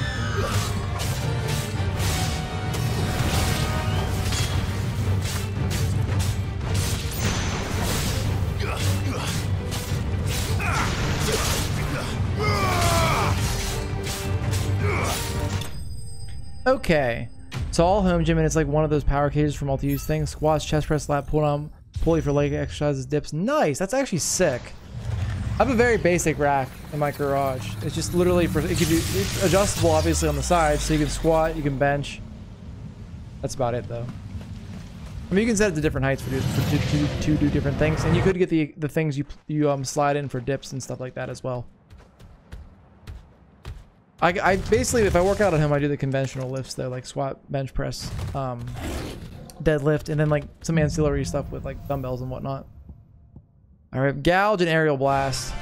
Okay. So all home gym, and it's like one of those power cages for multi-use things. Squats, chest press, lat, pull down, pulley for leg exercises, dips. Nice. That's actually sick. I have a very basic rack in my garage. It's just literally for, it could do, it's adjustable obviously on the side, so you can squat, you can bench. That's about it though. I mean, you can set it to different heights to do different things, and you could get the things you slide in for dips and stuff like that as well. I basically, if I work out at home, I do the conventional lifts though, like squat, bench press, deadlift, and then like some ancillary stuff with like dumbbells and whatnot. All right, gouge and aerial blast.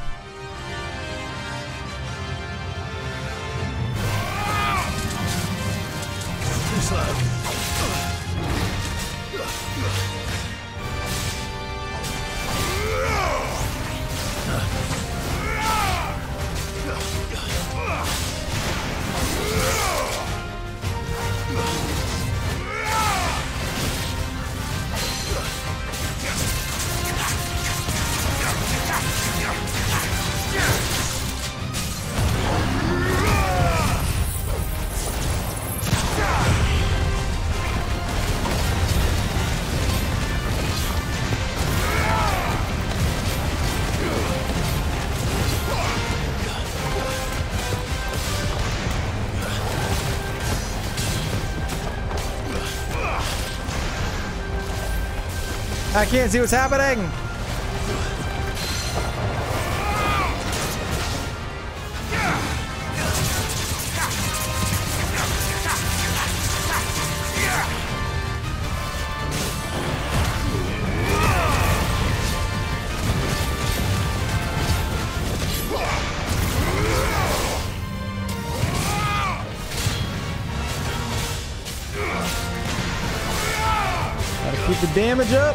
I can't see what's happening. Keep the damage up.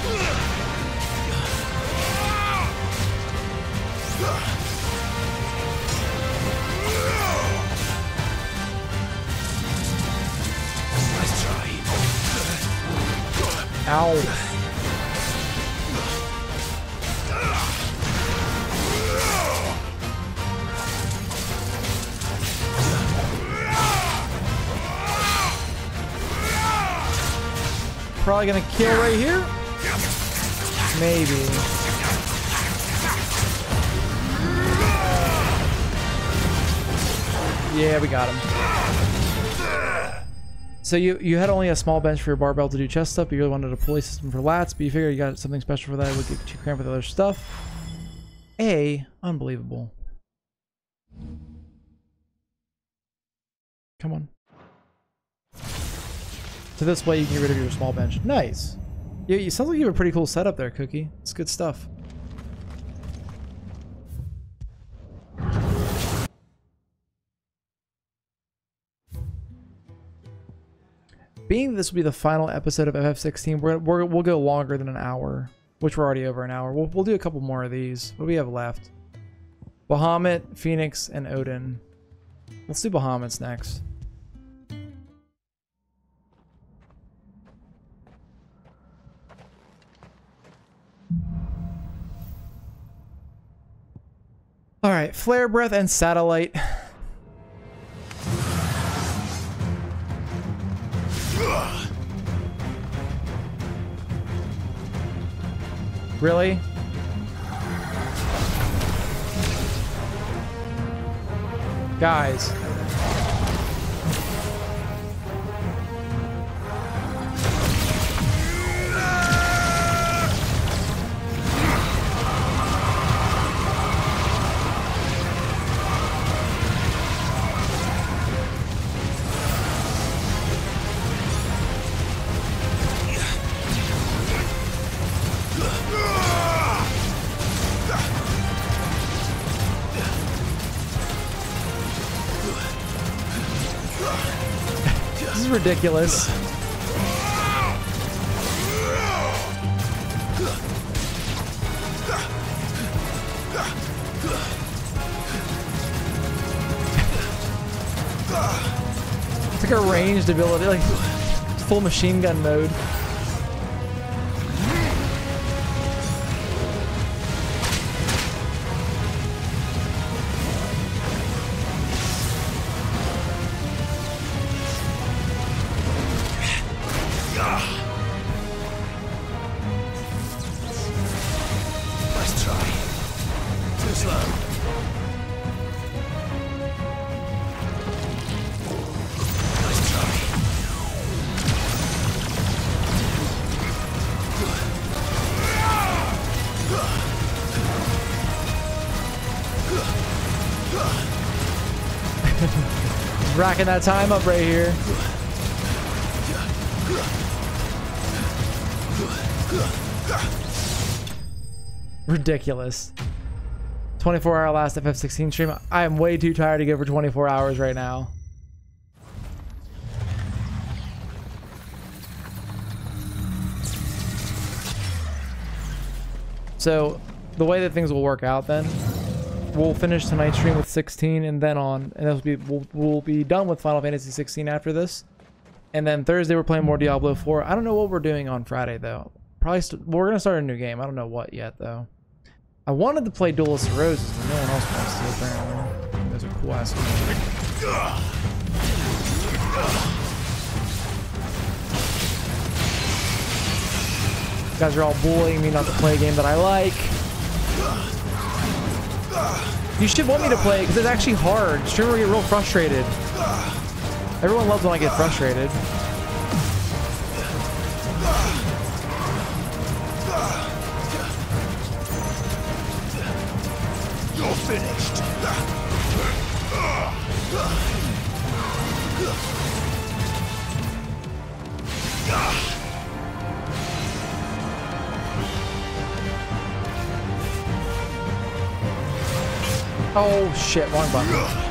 Nice try. Ow. Probably gonna kill right here. Maybe. Yeah, we got him. So you had only a small bench for your barbell to do chest stuff, but you really wanted a pulley system for lats, but you figured you got something special for that. It would get too cramped with other stuff. Unbelievable. Come on. So this way you can get rid of your small bench. Nice. Yeah, you sounds like you have a pretty cool setup there, Cookie. It's good stuff. Being this will be the final episode of FF16, we'll go longer than an hour, which we're already over an hour. We'll do a couple more of these. What do we have left? Bahamut, Phoenix, and Odin. Let's do Bahamut's next. All right, Flare Breath and Satellite. Really? Guys. This is ridiculous. It's like a ranged ability, like full machine gun mode. Racking that time up right here. Ridiculous. 24-hour last FF16 stream. I am way too tired to go for 24 hours right now. So the way that things will work out then, we'll finish tonight's stream with 16 and then on, and we'll be done with Final Fantasy 16 after this. And then Thursday we're playing more Diablo 4. I don't know what we're doing on Friday though. Probably we're gonna start a new game. I don't know what yet though. I wanted to play Duelist of Roses, but no one else wants to apparently. Those are cool ass games. You guys are all bullying me not to play a game that I like. You should want me to play it because it's actually hard. Streamers get real frustrated. Everyone loves when I get frustrated. You're finished. Oh shit, wrong button.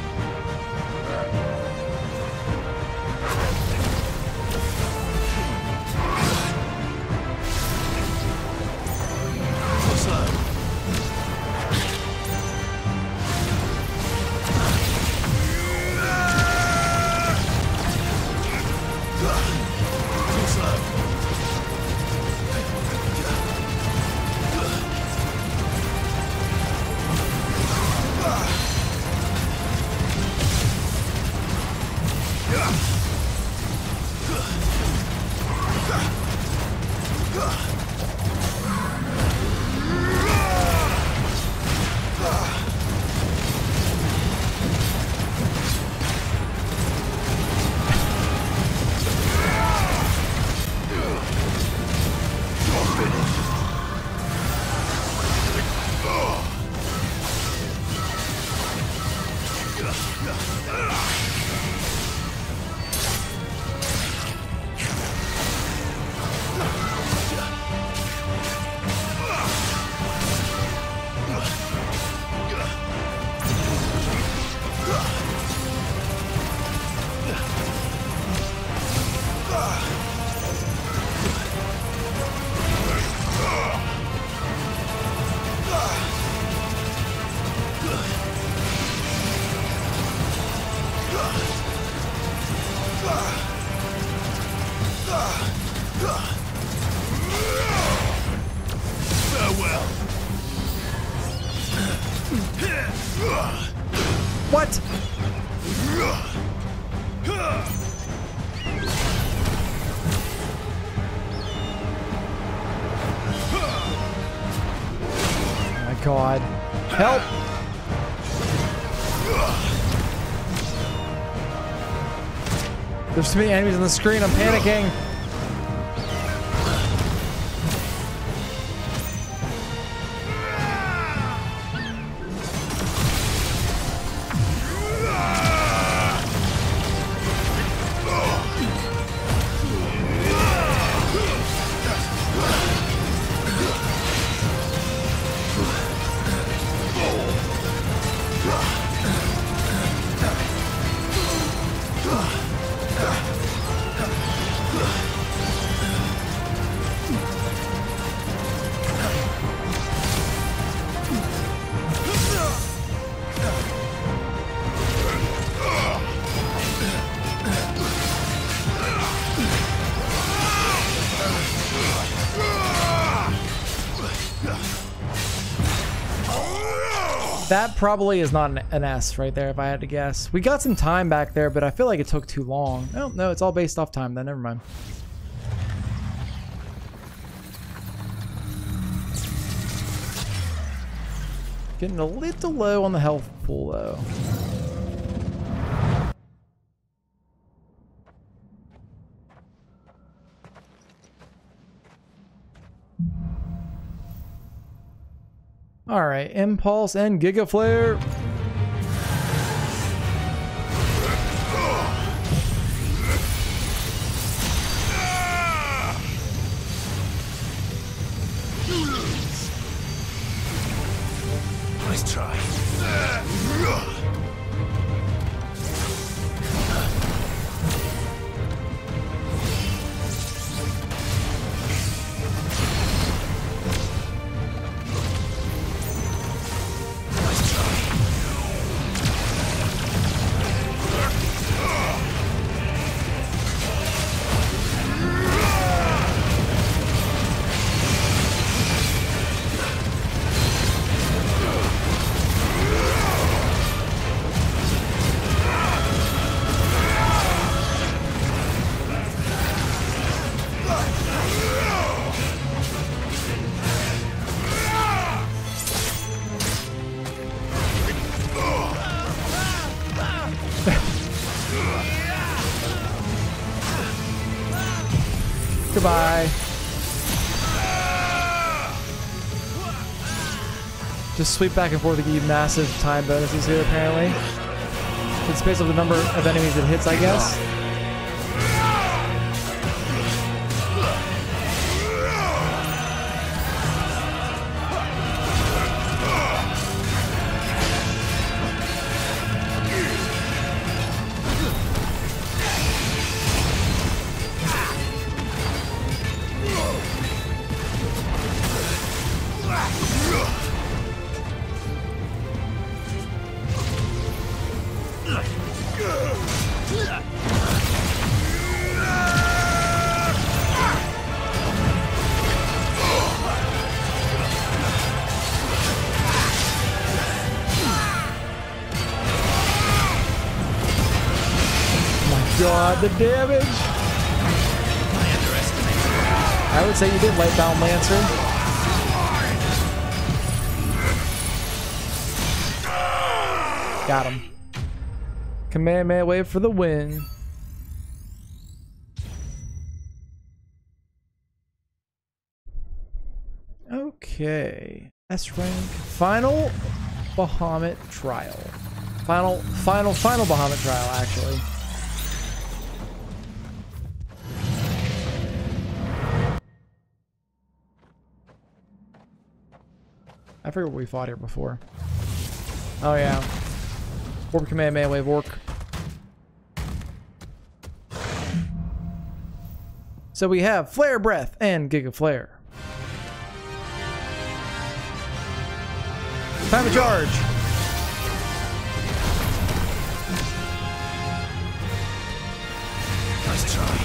What? Oh my God. Help! There's too many enemies on the screen. I'm panicking. That probably is not an S right there if I had to guess. We got some time back there, but I feel like it took too long. Oh, no, it's all based off time then. Never mind. Getting a little low on the health pool, though. All right, Impulse and Giga Flare. Nice try. Goodbye. Just sweep back and forth to give you massive time bonuses here, apparently. It's based on the number of enemies it hits, I guess. God, the damage! I would say you did, Lightbound Lancer. Got him. Kamehameha Wave for the win. Okay. S rank. Final Bahamut trial. Final Bahamut trial, actually. I forget what we fought here before. Oh yeah. Warp Kamehameha Wave Orc. So we have Flare Breath and Giga Flare. Time to charge. Nice try.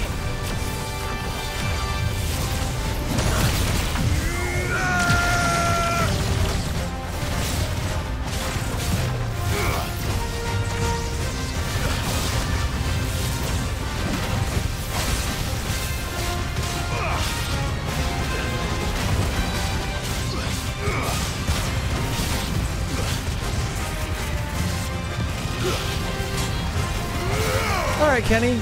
All right, Kenny.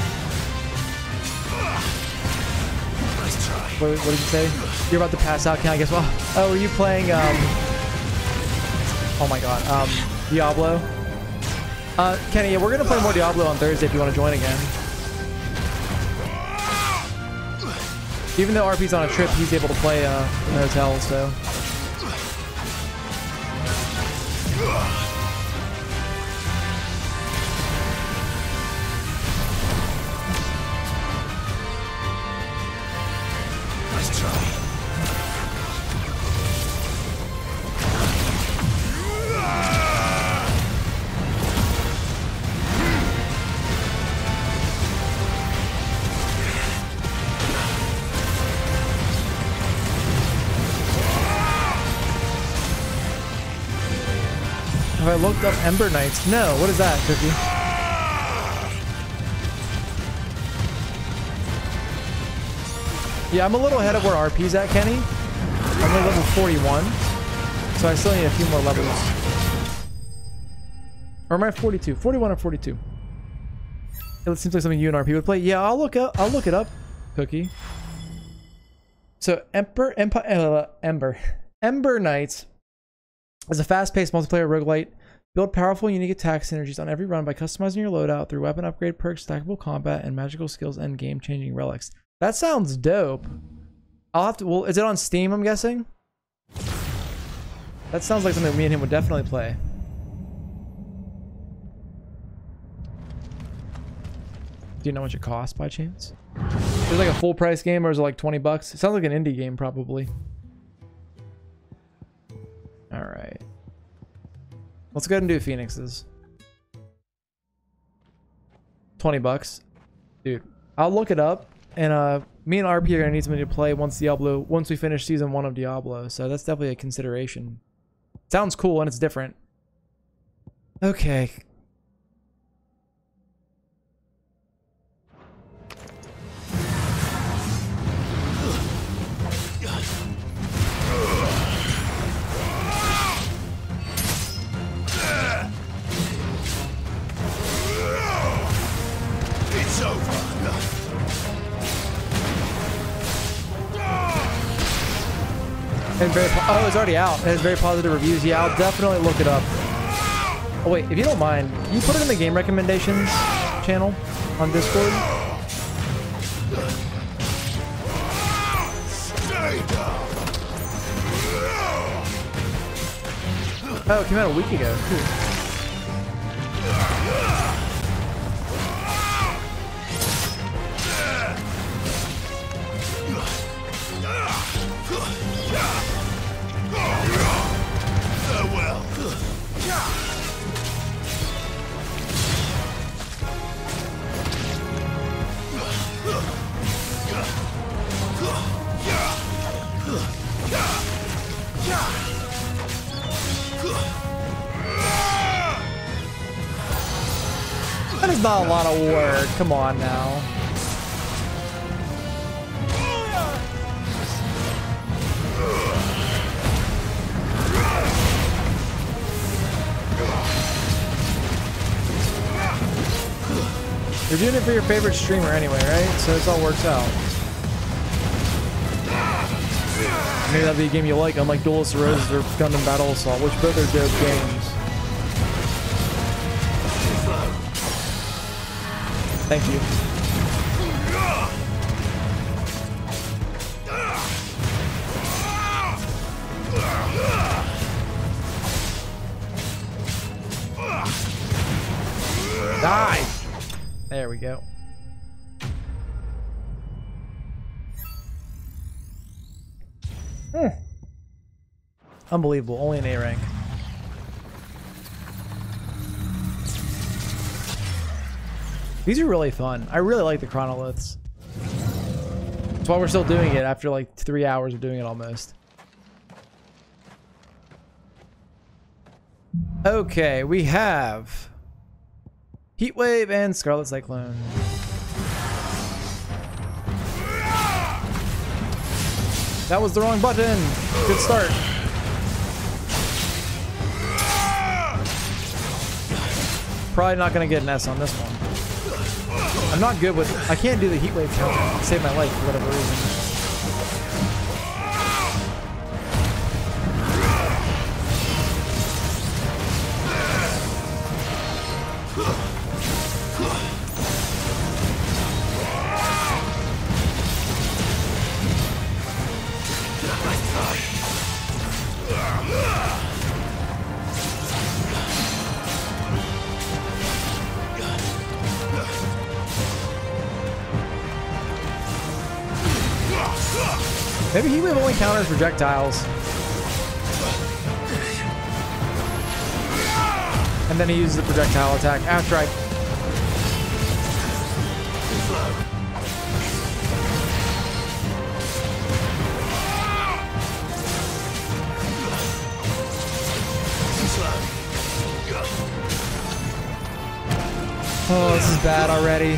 Nice try. What did you say? You're about to pass out, Kenny, I guess. Well, oh, were you playing, oh my god, Diablo? Kenny, yeah, we're gonna play more Diablo on Thursday if you want to join again. Even though RP's on a trip, he's able to play in the hotel, so. Have I looked up Ember Knights? No. What is that, Cookie? Yeah, I'm a little ahead of where RP's at, Kenny. I'm only level 41. So I still need a few more levels. Or am I 42? 41 or 42? It seems like something you and RP would play. Yeah, I'll look it up, Cookie. So Ember Knights is a fast-paced multiplayer roguelite. Build powerful, unique attack synergies on every run by customizing your loadout through weapon upgrade perks, stackable combat, and magical skills and game-changing relics. That sounds dope. I'll have to. Well, is it on Steam? I'm guessing. That sounds like something me and him would definitely play. Do you know what it costs by chance? Is it like a full price game or is it like 20 bucks? It sounds like an indie game probably. All right. Let's go ahead and do Phoenix's. 20 bucks. Dude, I'll look it up and me and RP are going to need something to play once we finish season 1 of Diablo. So that's definitely a consideration. Sounds cool and it's different. Okay. It's over. And oh, it's already out. It has very positive reviews. Yeah, I'll definitely look it up. Oh wait, if you don't mind, can you put it in the game recommendations channel on Discord? Oh, it came out a week ago. Cool. That is not a lot of work. Come on now. You're doing it for your favorite streamer anyway, right? So it all works out. Maybe that'll be a game you like, unlike Duelist Roses or Gundam Battle Assault, which both are dope games. Thank you. Die! There we go. Unbelievable. Only an A rank. These are really fun. I really like the chronoliths. That's why we're still doing it after like 3 hours of doing it almost. Okay, we have Heatwave and Scarlet Cyclone. That was the wrong button. Good start. Probably not going to get an S on this one. I'm not good with... I can't do the heat wave counter. Save my life for whatever reason. Maybe he would only counters projectiles. And then he uses the projectile attack after I... Oh, this is bad already.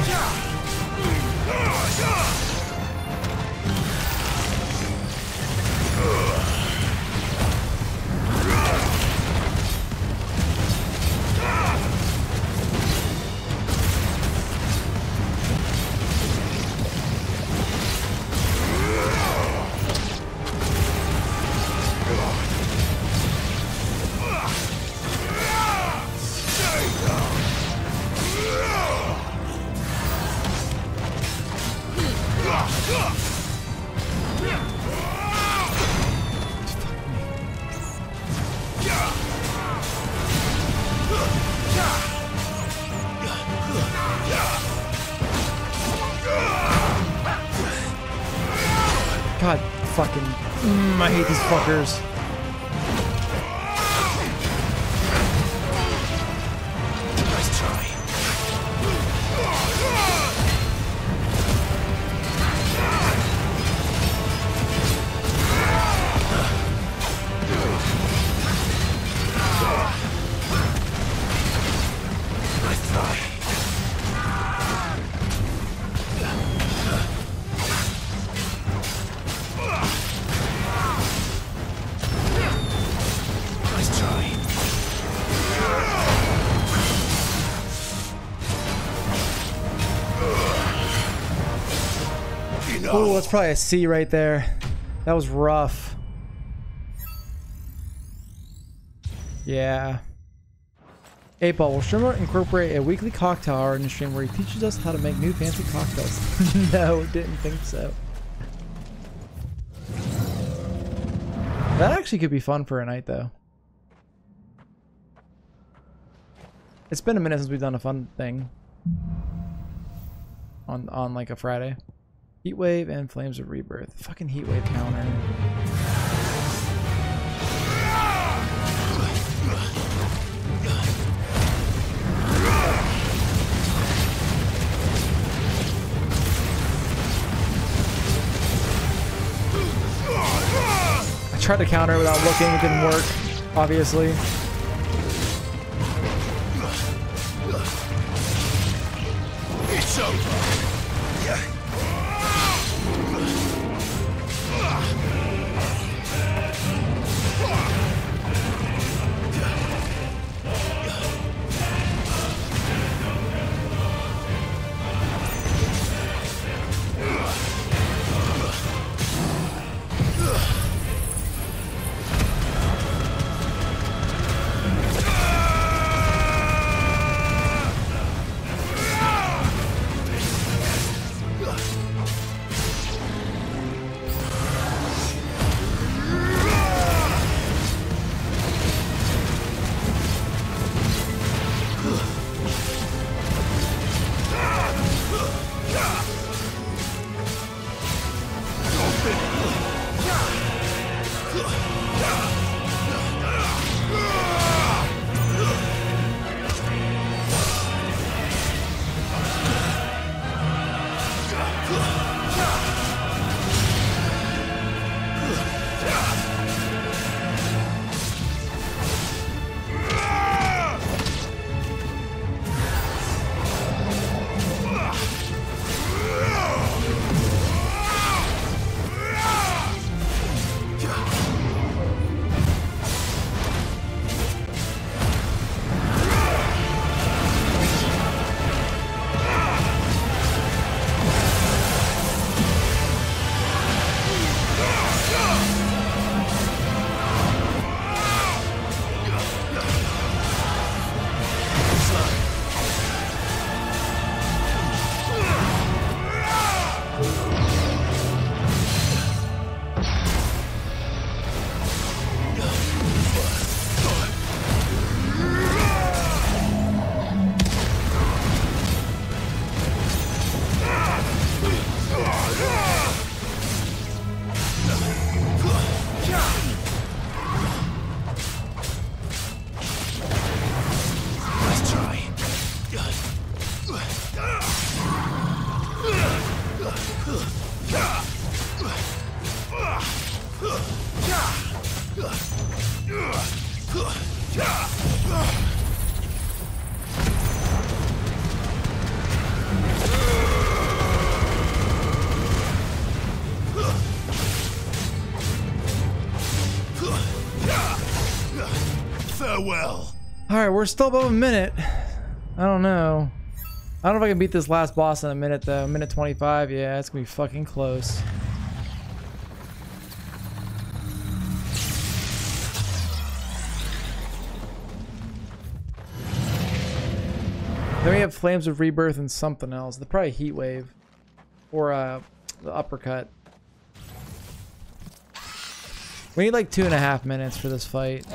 God fucking... I hate these fuckers. Nice try. Nice try. Oh, that's probably a C right there. That was rough. Yeah. 8-Ball will streamer incorporate a weekly cocktail hour in the stream where he teaches us how to make new fancy cocktails. No, didn't think so. That actually could be fun for a night, though. It's been a minute since we've done a fun thing on like a Friday. Heatwave and Flames of Rebirth. Fucking Heatwave counter. I tried to counter without looking, it didn't work, obviously. It's over. Farewell. Alright, we're still above a minute. I don't know. I don't know if I can beat this last boss in a minute though. Minute 25, yeah, it's gonna be fucking close. Then we have Flames of Rebirth and something else. They're probably Heat Wave. Or the uppercut. We need like 2.5 minutes for this fight.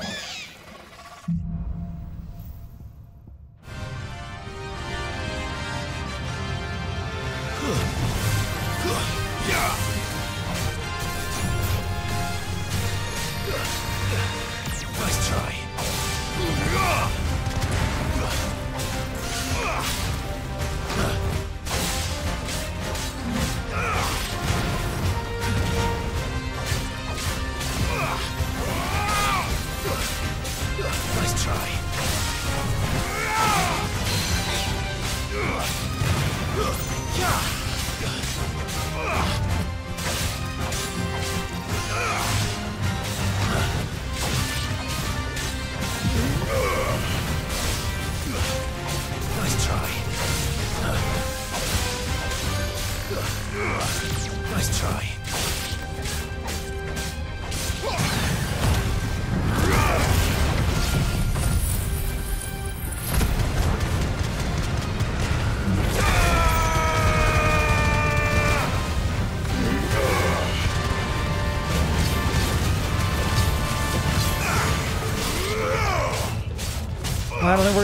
Nice try. Nice try. Nice try. Nice try.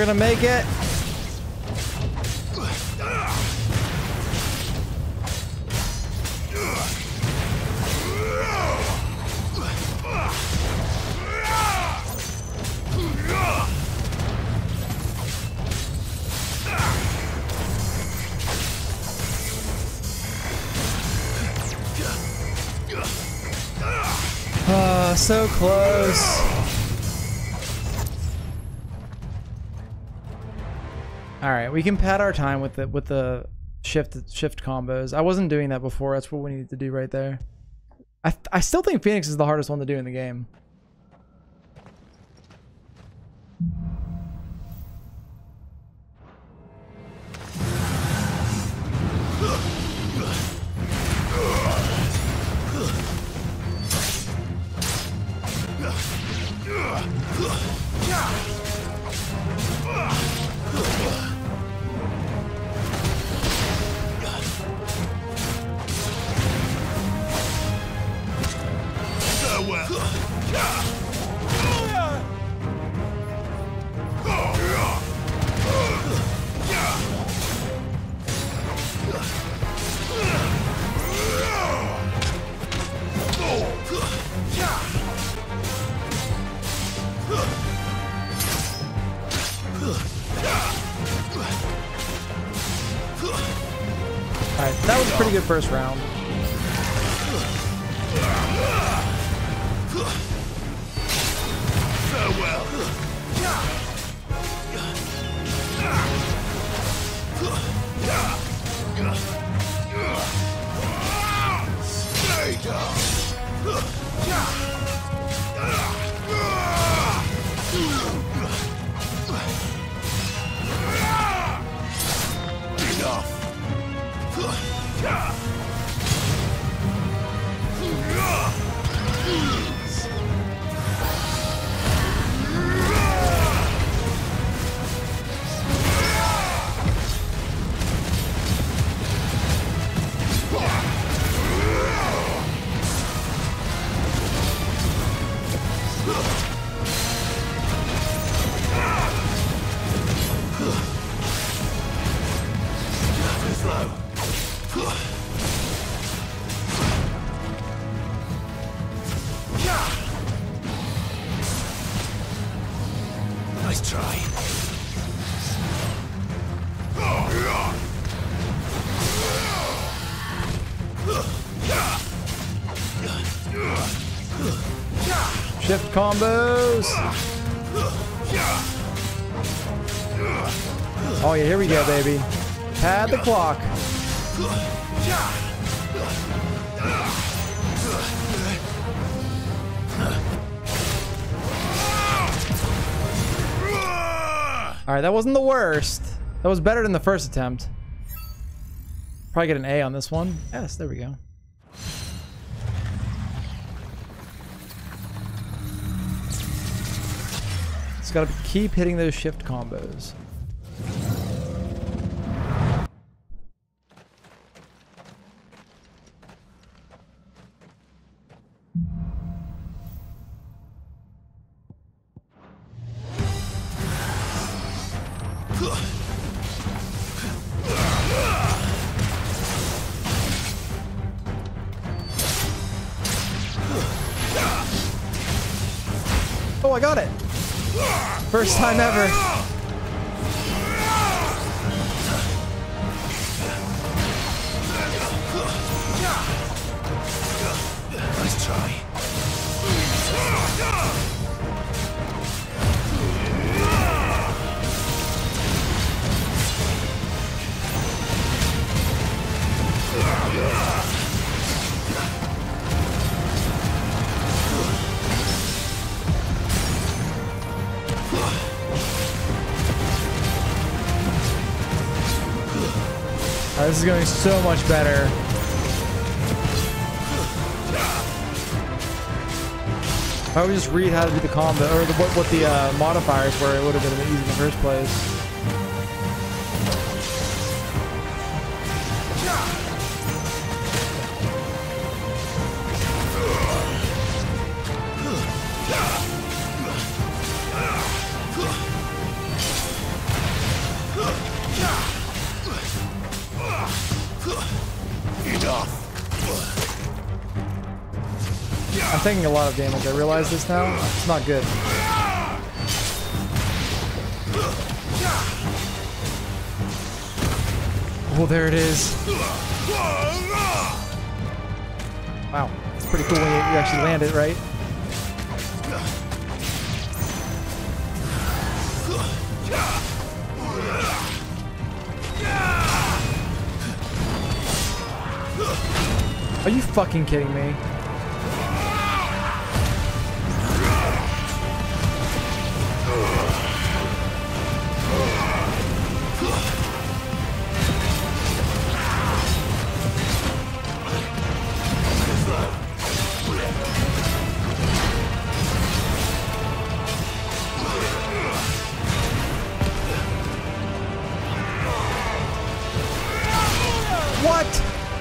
gonna make it. So close. All right, we can pad our time with the shift combos. I wasn't doing that before. That's what we need to do right there. I still think Phoenix is the hardest one to do in the game. Alright, that was a pretty good first round. Nice try. Shift combos. Oh yeah, here we go, baby. Pad the clock. Alright, that wasn't the worst. That was better than the first attempt. Probably get an A on this one. Yes, there we go. Just gotta keep hitting those shift combos. Oh, I got it! First time ever. Nice try. Alright, this is going so much better. If I would just read how to do the combo, or what the modifiers were, it would have been easy in the first place. I'm taking a lot of damage. I realize this now. It's not good. Oh, there it is. Wow. It's pretty cool when you actually land it, right? Are you fucking kidding me? What?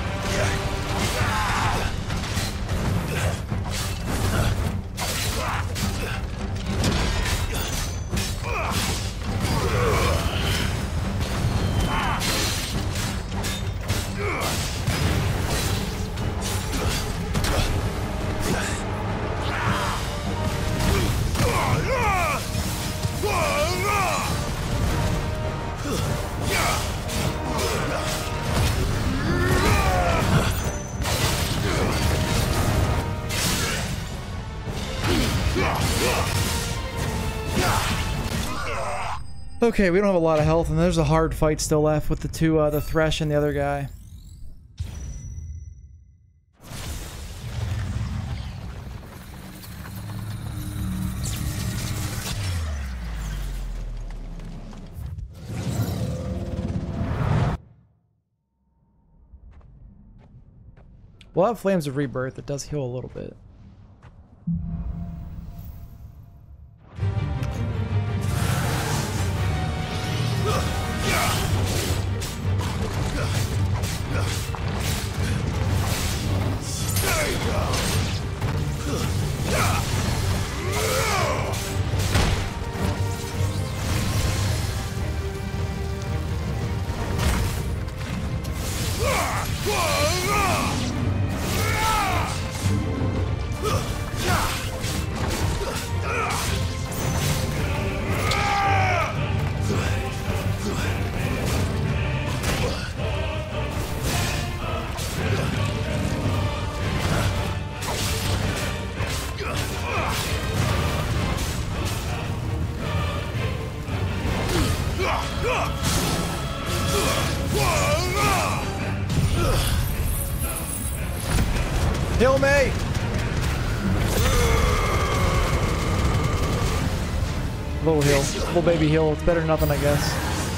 Okay, we don't have a lot of health, and there's a hard fight still left with the two, the Thresh and the other guy. We'll have Flames of Rebirth. It does heal a little bit. Heal me! Little heal. Little baby heal. It's better than nothing, I guess.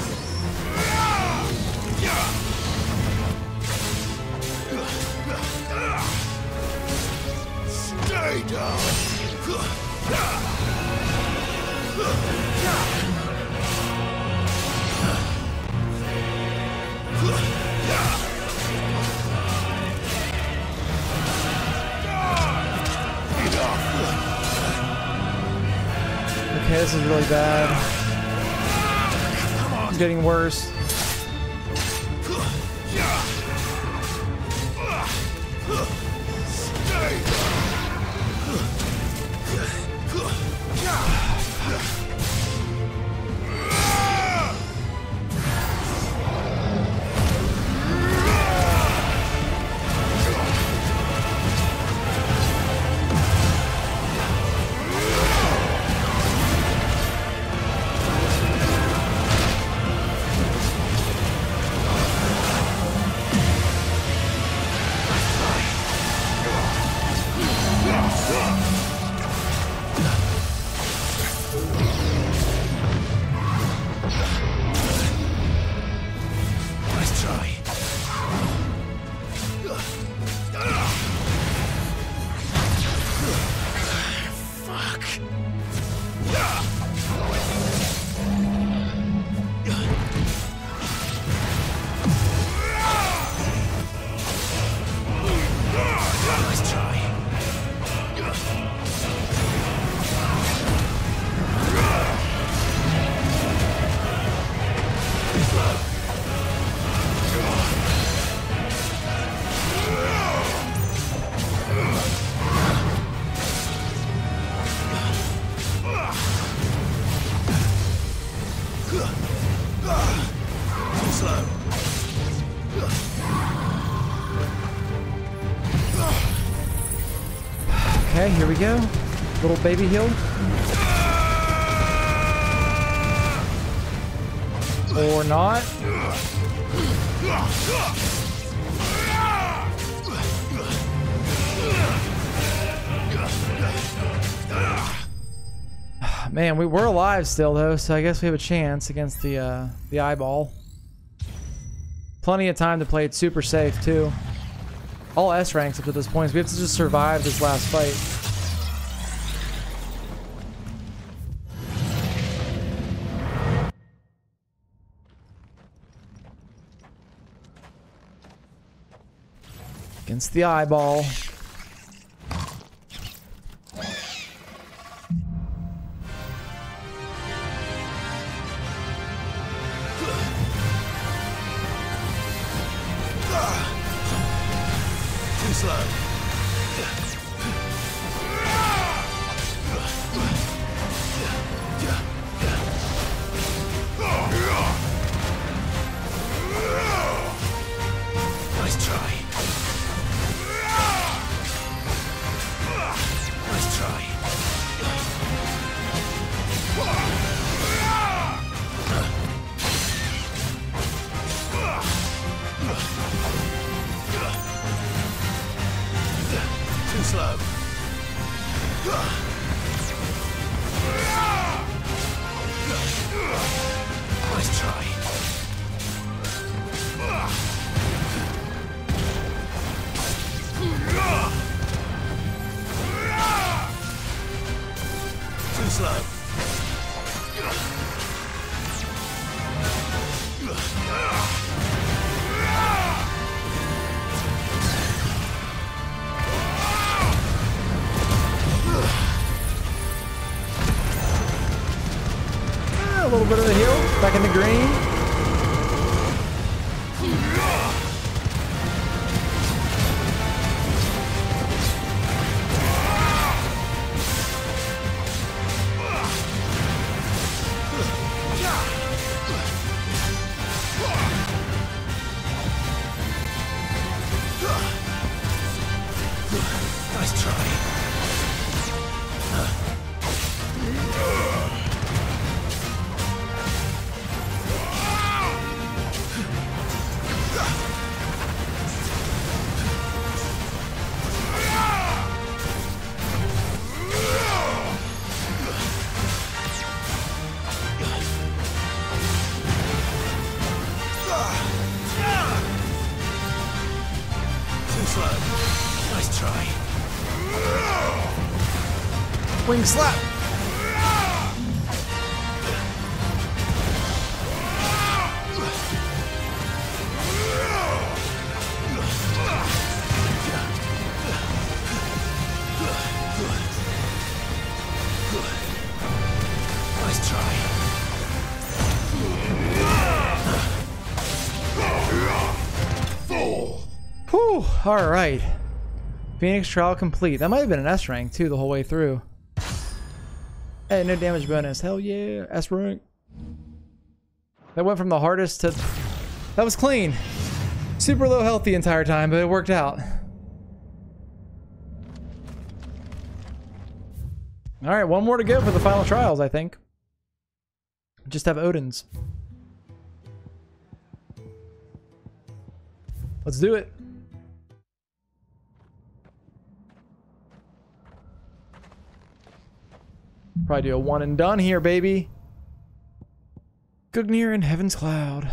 Stay down. Okay, this is really bad. It's getting worse. Okay, here we go. Little baby heal. Or not. Man, we were alive still though, so I guess we have a chance against the eyeball. Plenty of time to play it super safe too. All S ranks up to this point, so we have to just survive this last fight. Against the eyeball. Too slow. Nice try. Nice try. Too slow. Nice try. Too slow. A little bit of the heal. Back in the green. Nice try. Too slow. Nice try. Wing slap. Nice try. Whew. All right. Phoenix trial complete. That might have been an S rank too the whole way through. Hey, no damage bonus. Hell yeah. S rank. That went from the hardest to... That was clean. Super low health the entire time, but it worked out. Alright, one more to go for the final trials, I think. Just have Odin's. Let's do it. Probably do a one and done here, baby. Gugnir and Heaven's Cloud.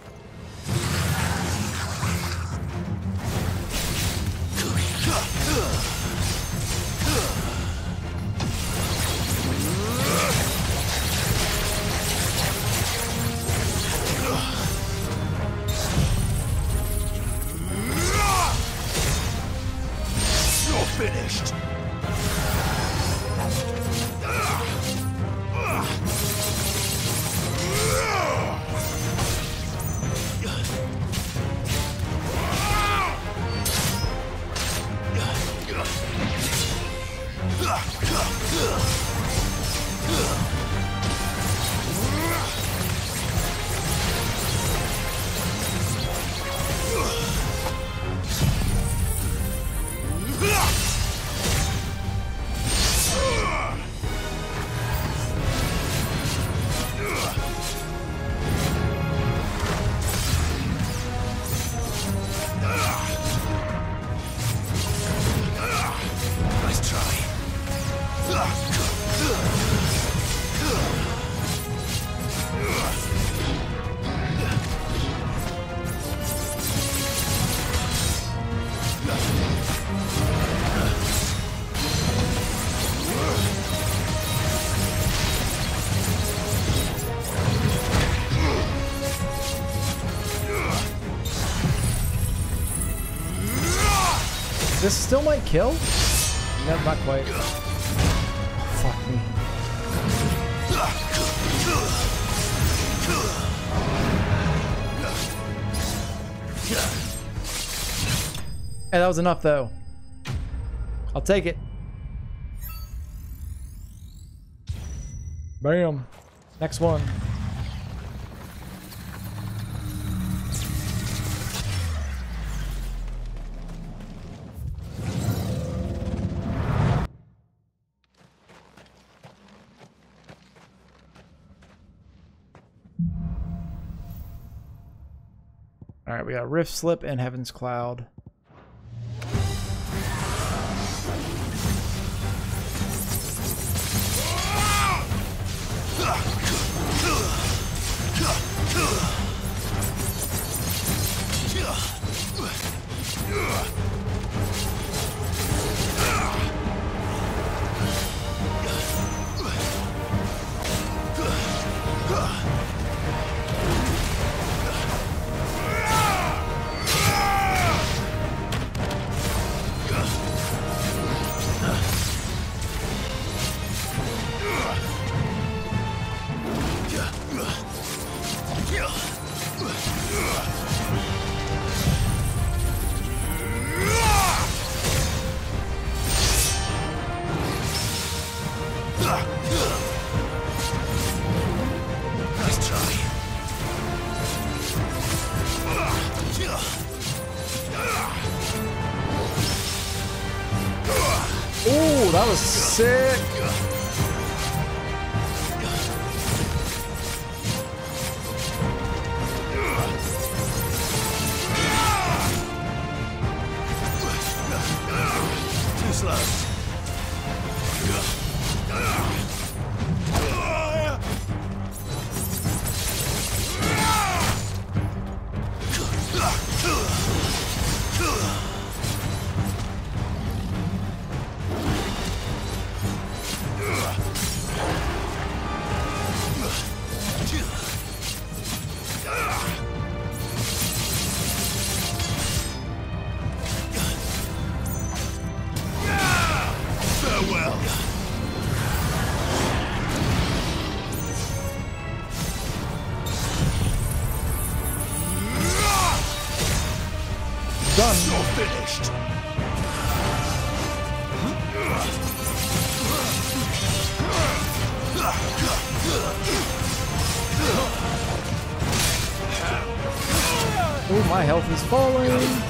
You're finished. This still might kill? No, not quite. Fuck me. Hey, that was enough though. I'll take it. Bam. Next one. All right, we got Rift Slip and Heaven's Cloud. Ooh, that was sick. Too slow. Done. You're finished. Oh, my health is falling.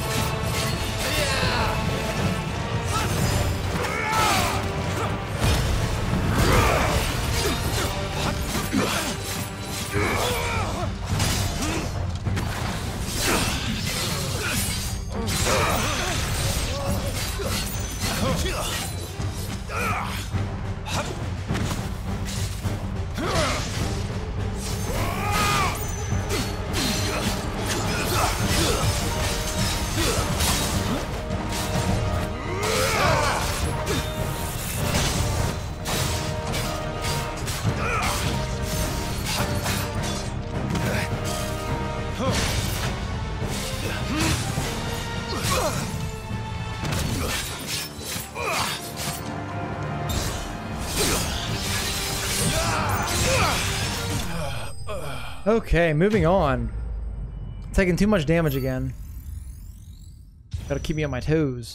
Okay, moving on. Taking too much damage again. Gotta keep me on my toes.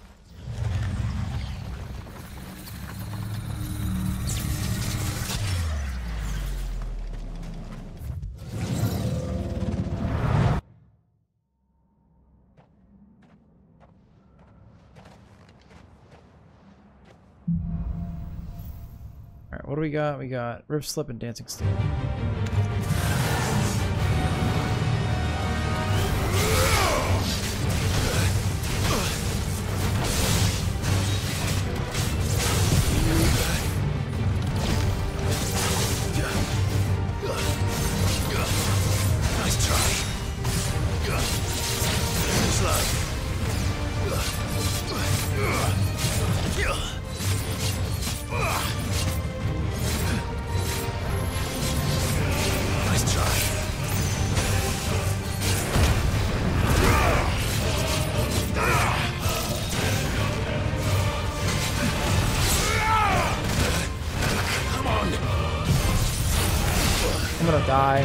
Alright, what do we got? We got Rift Slip and Dancing Steel. die.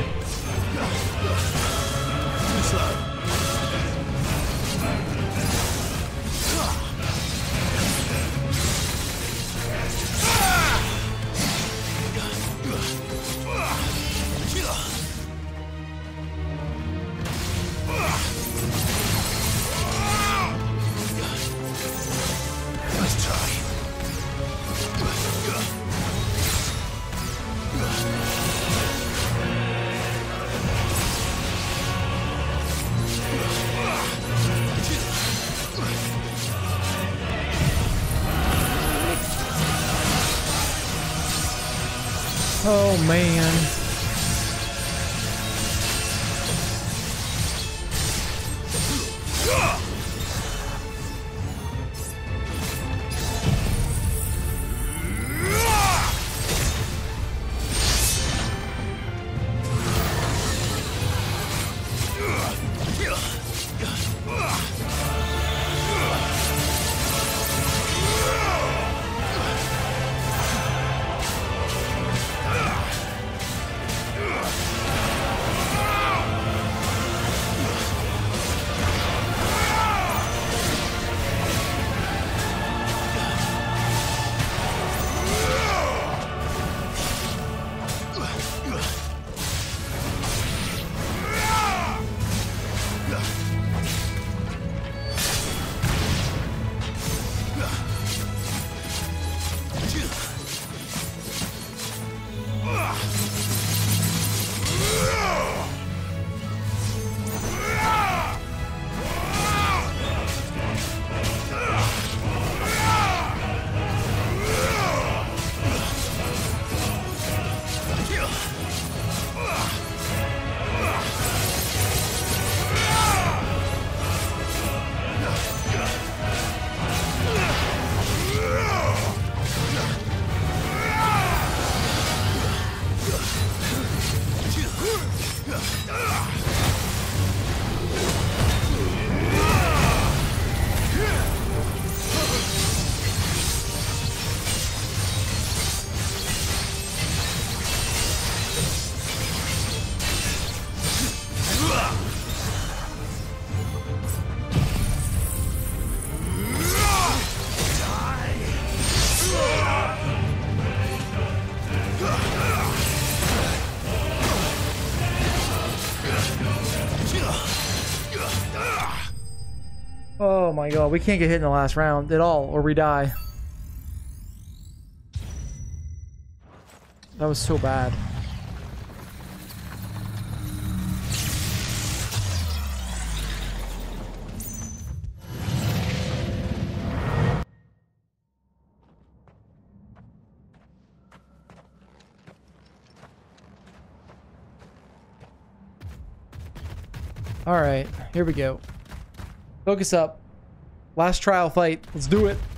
Oh man. Oh my god, we can't get hit in the last round at all, or we die. That was so bad. All right, here we go. Focus up. Last trial fight. Let's do it.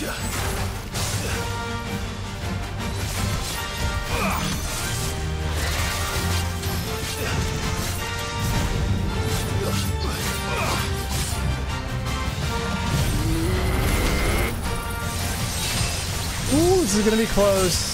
Ooh, this is gonna be close.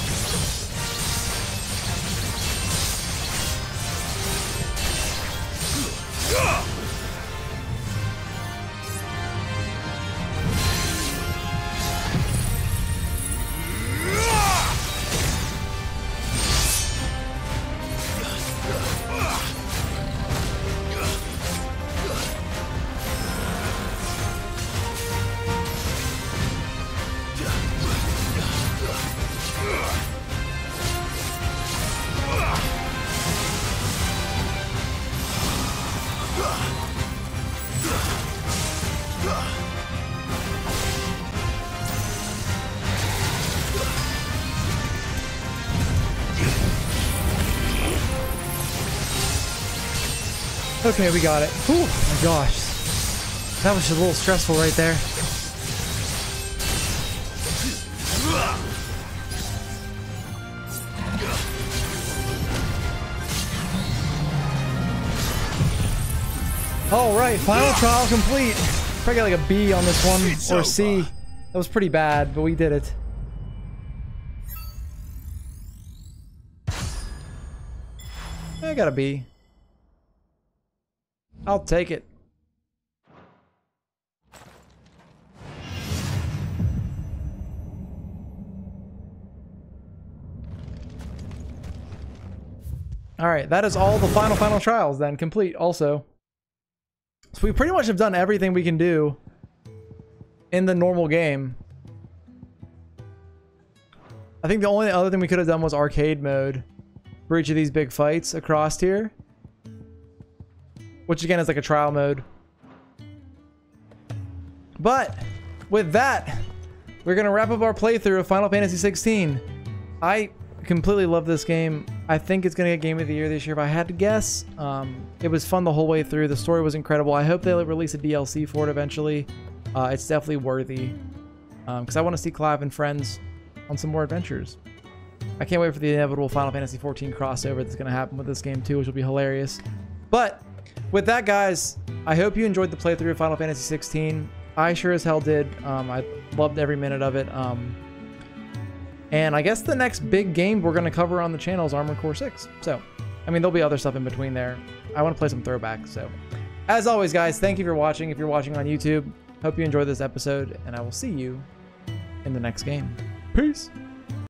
Okay, we got it. Oh my gosh. That was just a little stressful right there. All right, final trial complete. Probably got like a B on this one, or a C. That was pretty bad, but we did it. I got a B. I'll take it. All right, that is all the final trials then complete also. So we pretty much have done everything we can do in the normal game. I think the only other thing we could have done was arcade mode for each of these big fights across here. Which again is like a trial mode. But with that, we're going to wrap up our playthrough of Final Fantasy XVI. I completely love this game. I think it's going to get Game of the Year this year if I had to guess. It was fun the whole way through. The story was incredible. I hope they'll release a DLC for it eventually. It's definitely worthy. Because I want to see Clive and friends on some more adventures. I can't wait for the inevitable Final Fantasy XIV crossover that's going to happen with this game too, which will be hilarious. But with that, guys, I hope you enjoyed the playthrough of Final Fantasy XVI. I sure as hell did. I loved every minute of it. And I guess the next big game we're going to cover on the channel is Armored Core 6. So, I mean, there'll be other stuff in between there. I want to play some throwbacks. So, as always, guys, thank you for watching. If you're watching on YouTube, hope you enjoyed this episode, and I will see you in the next game. Peace.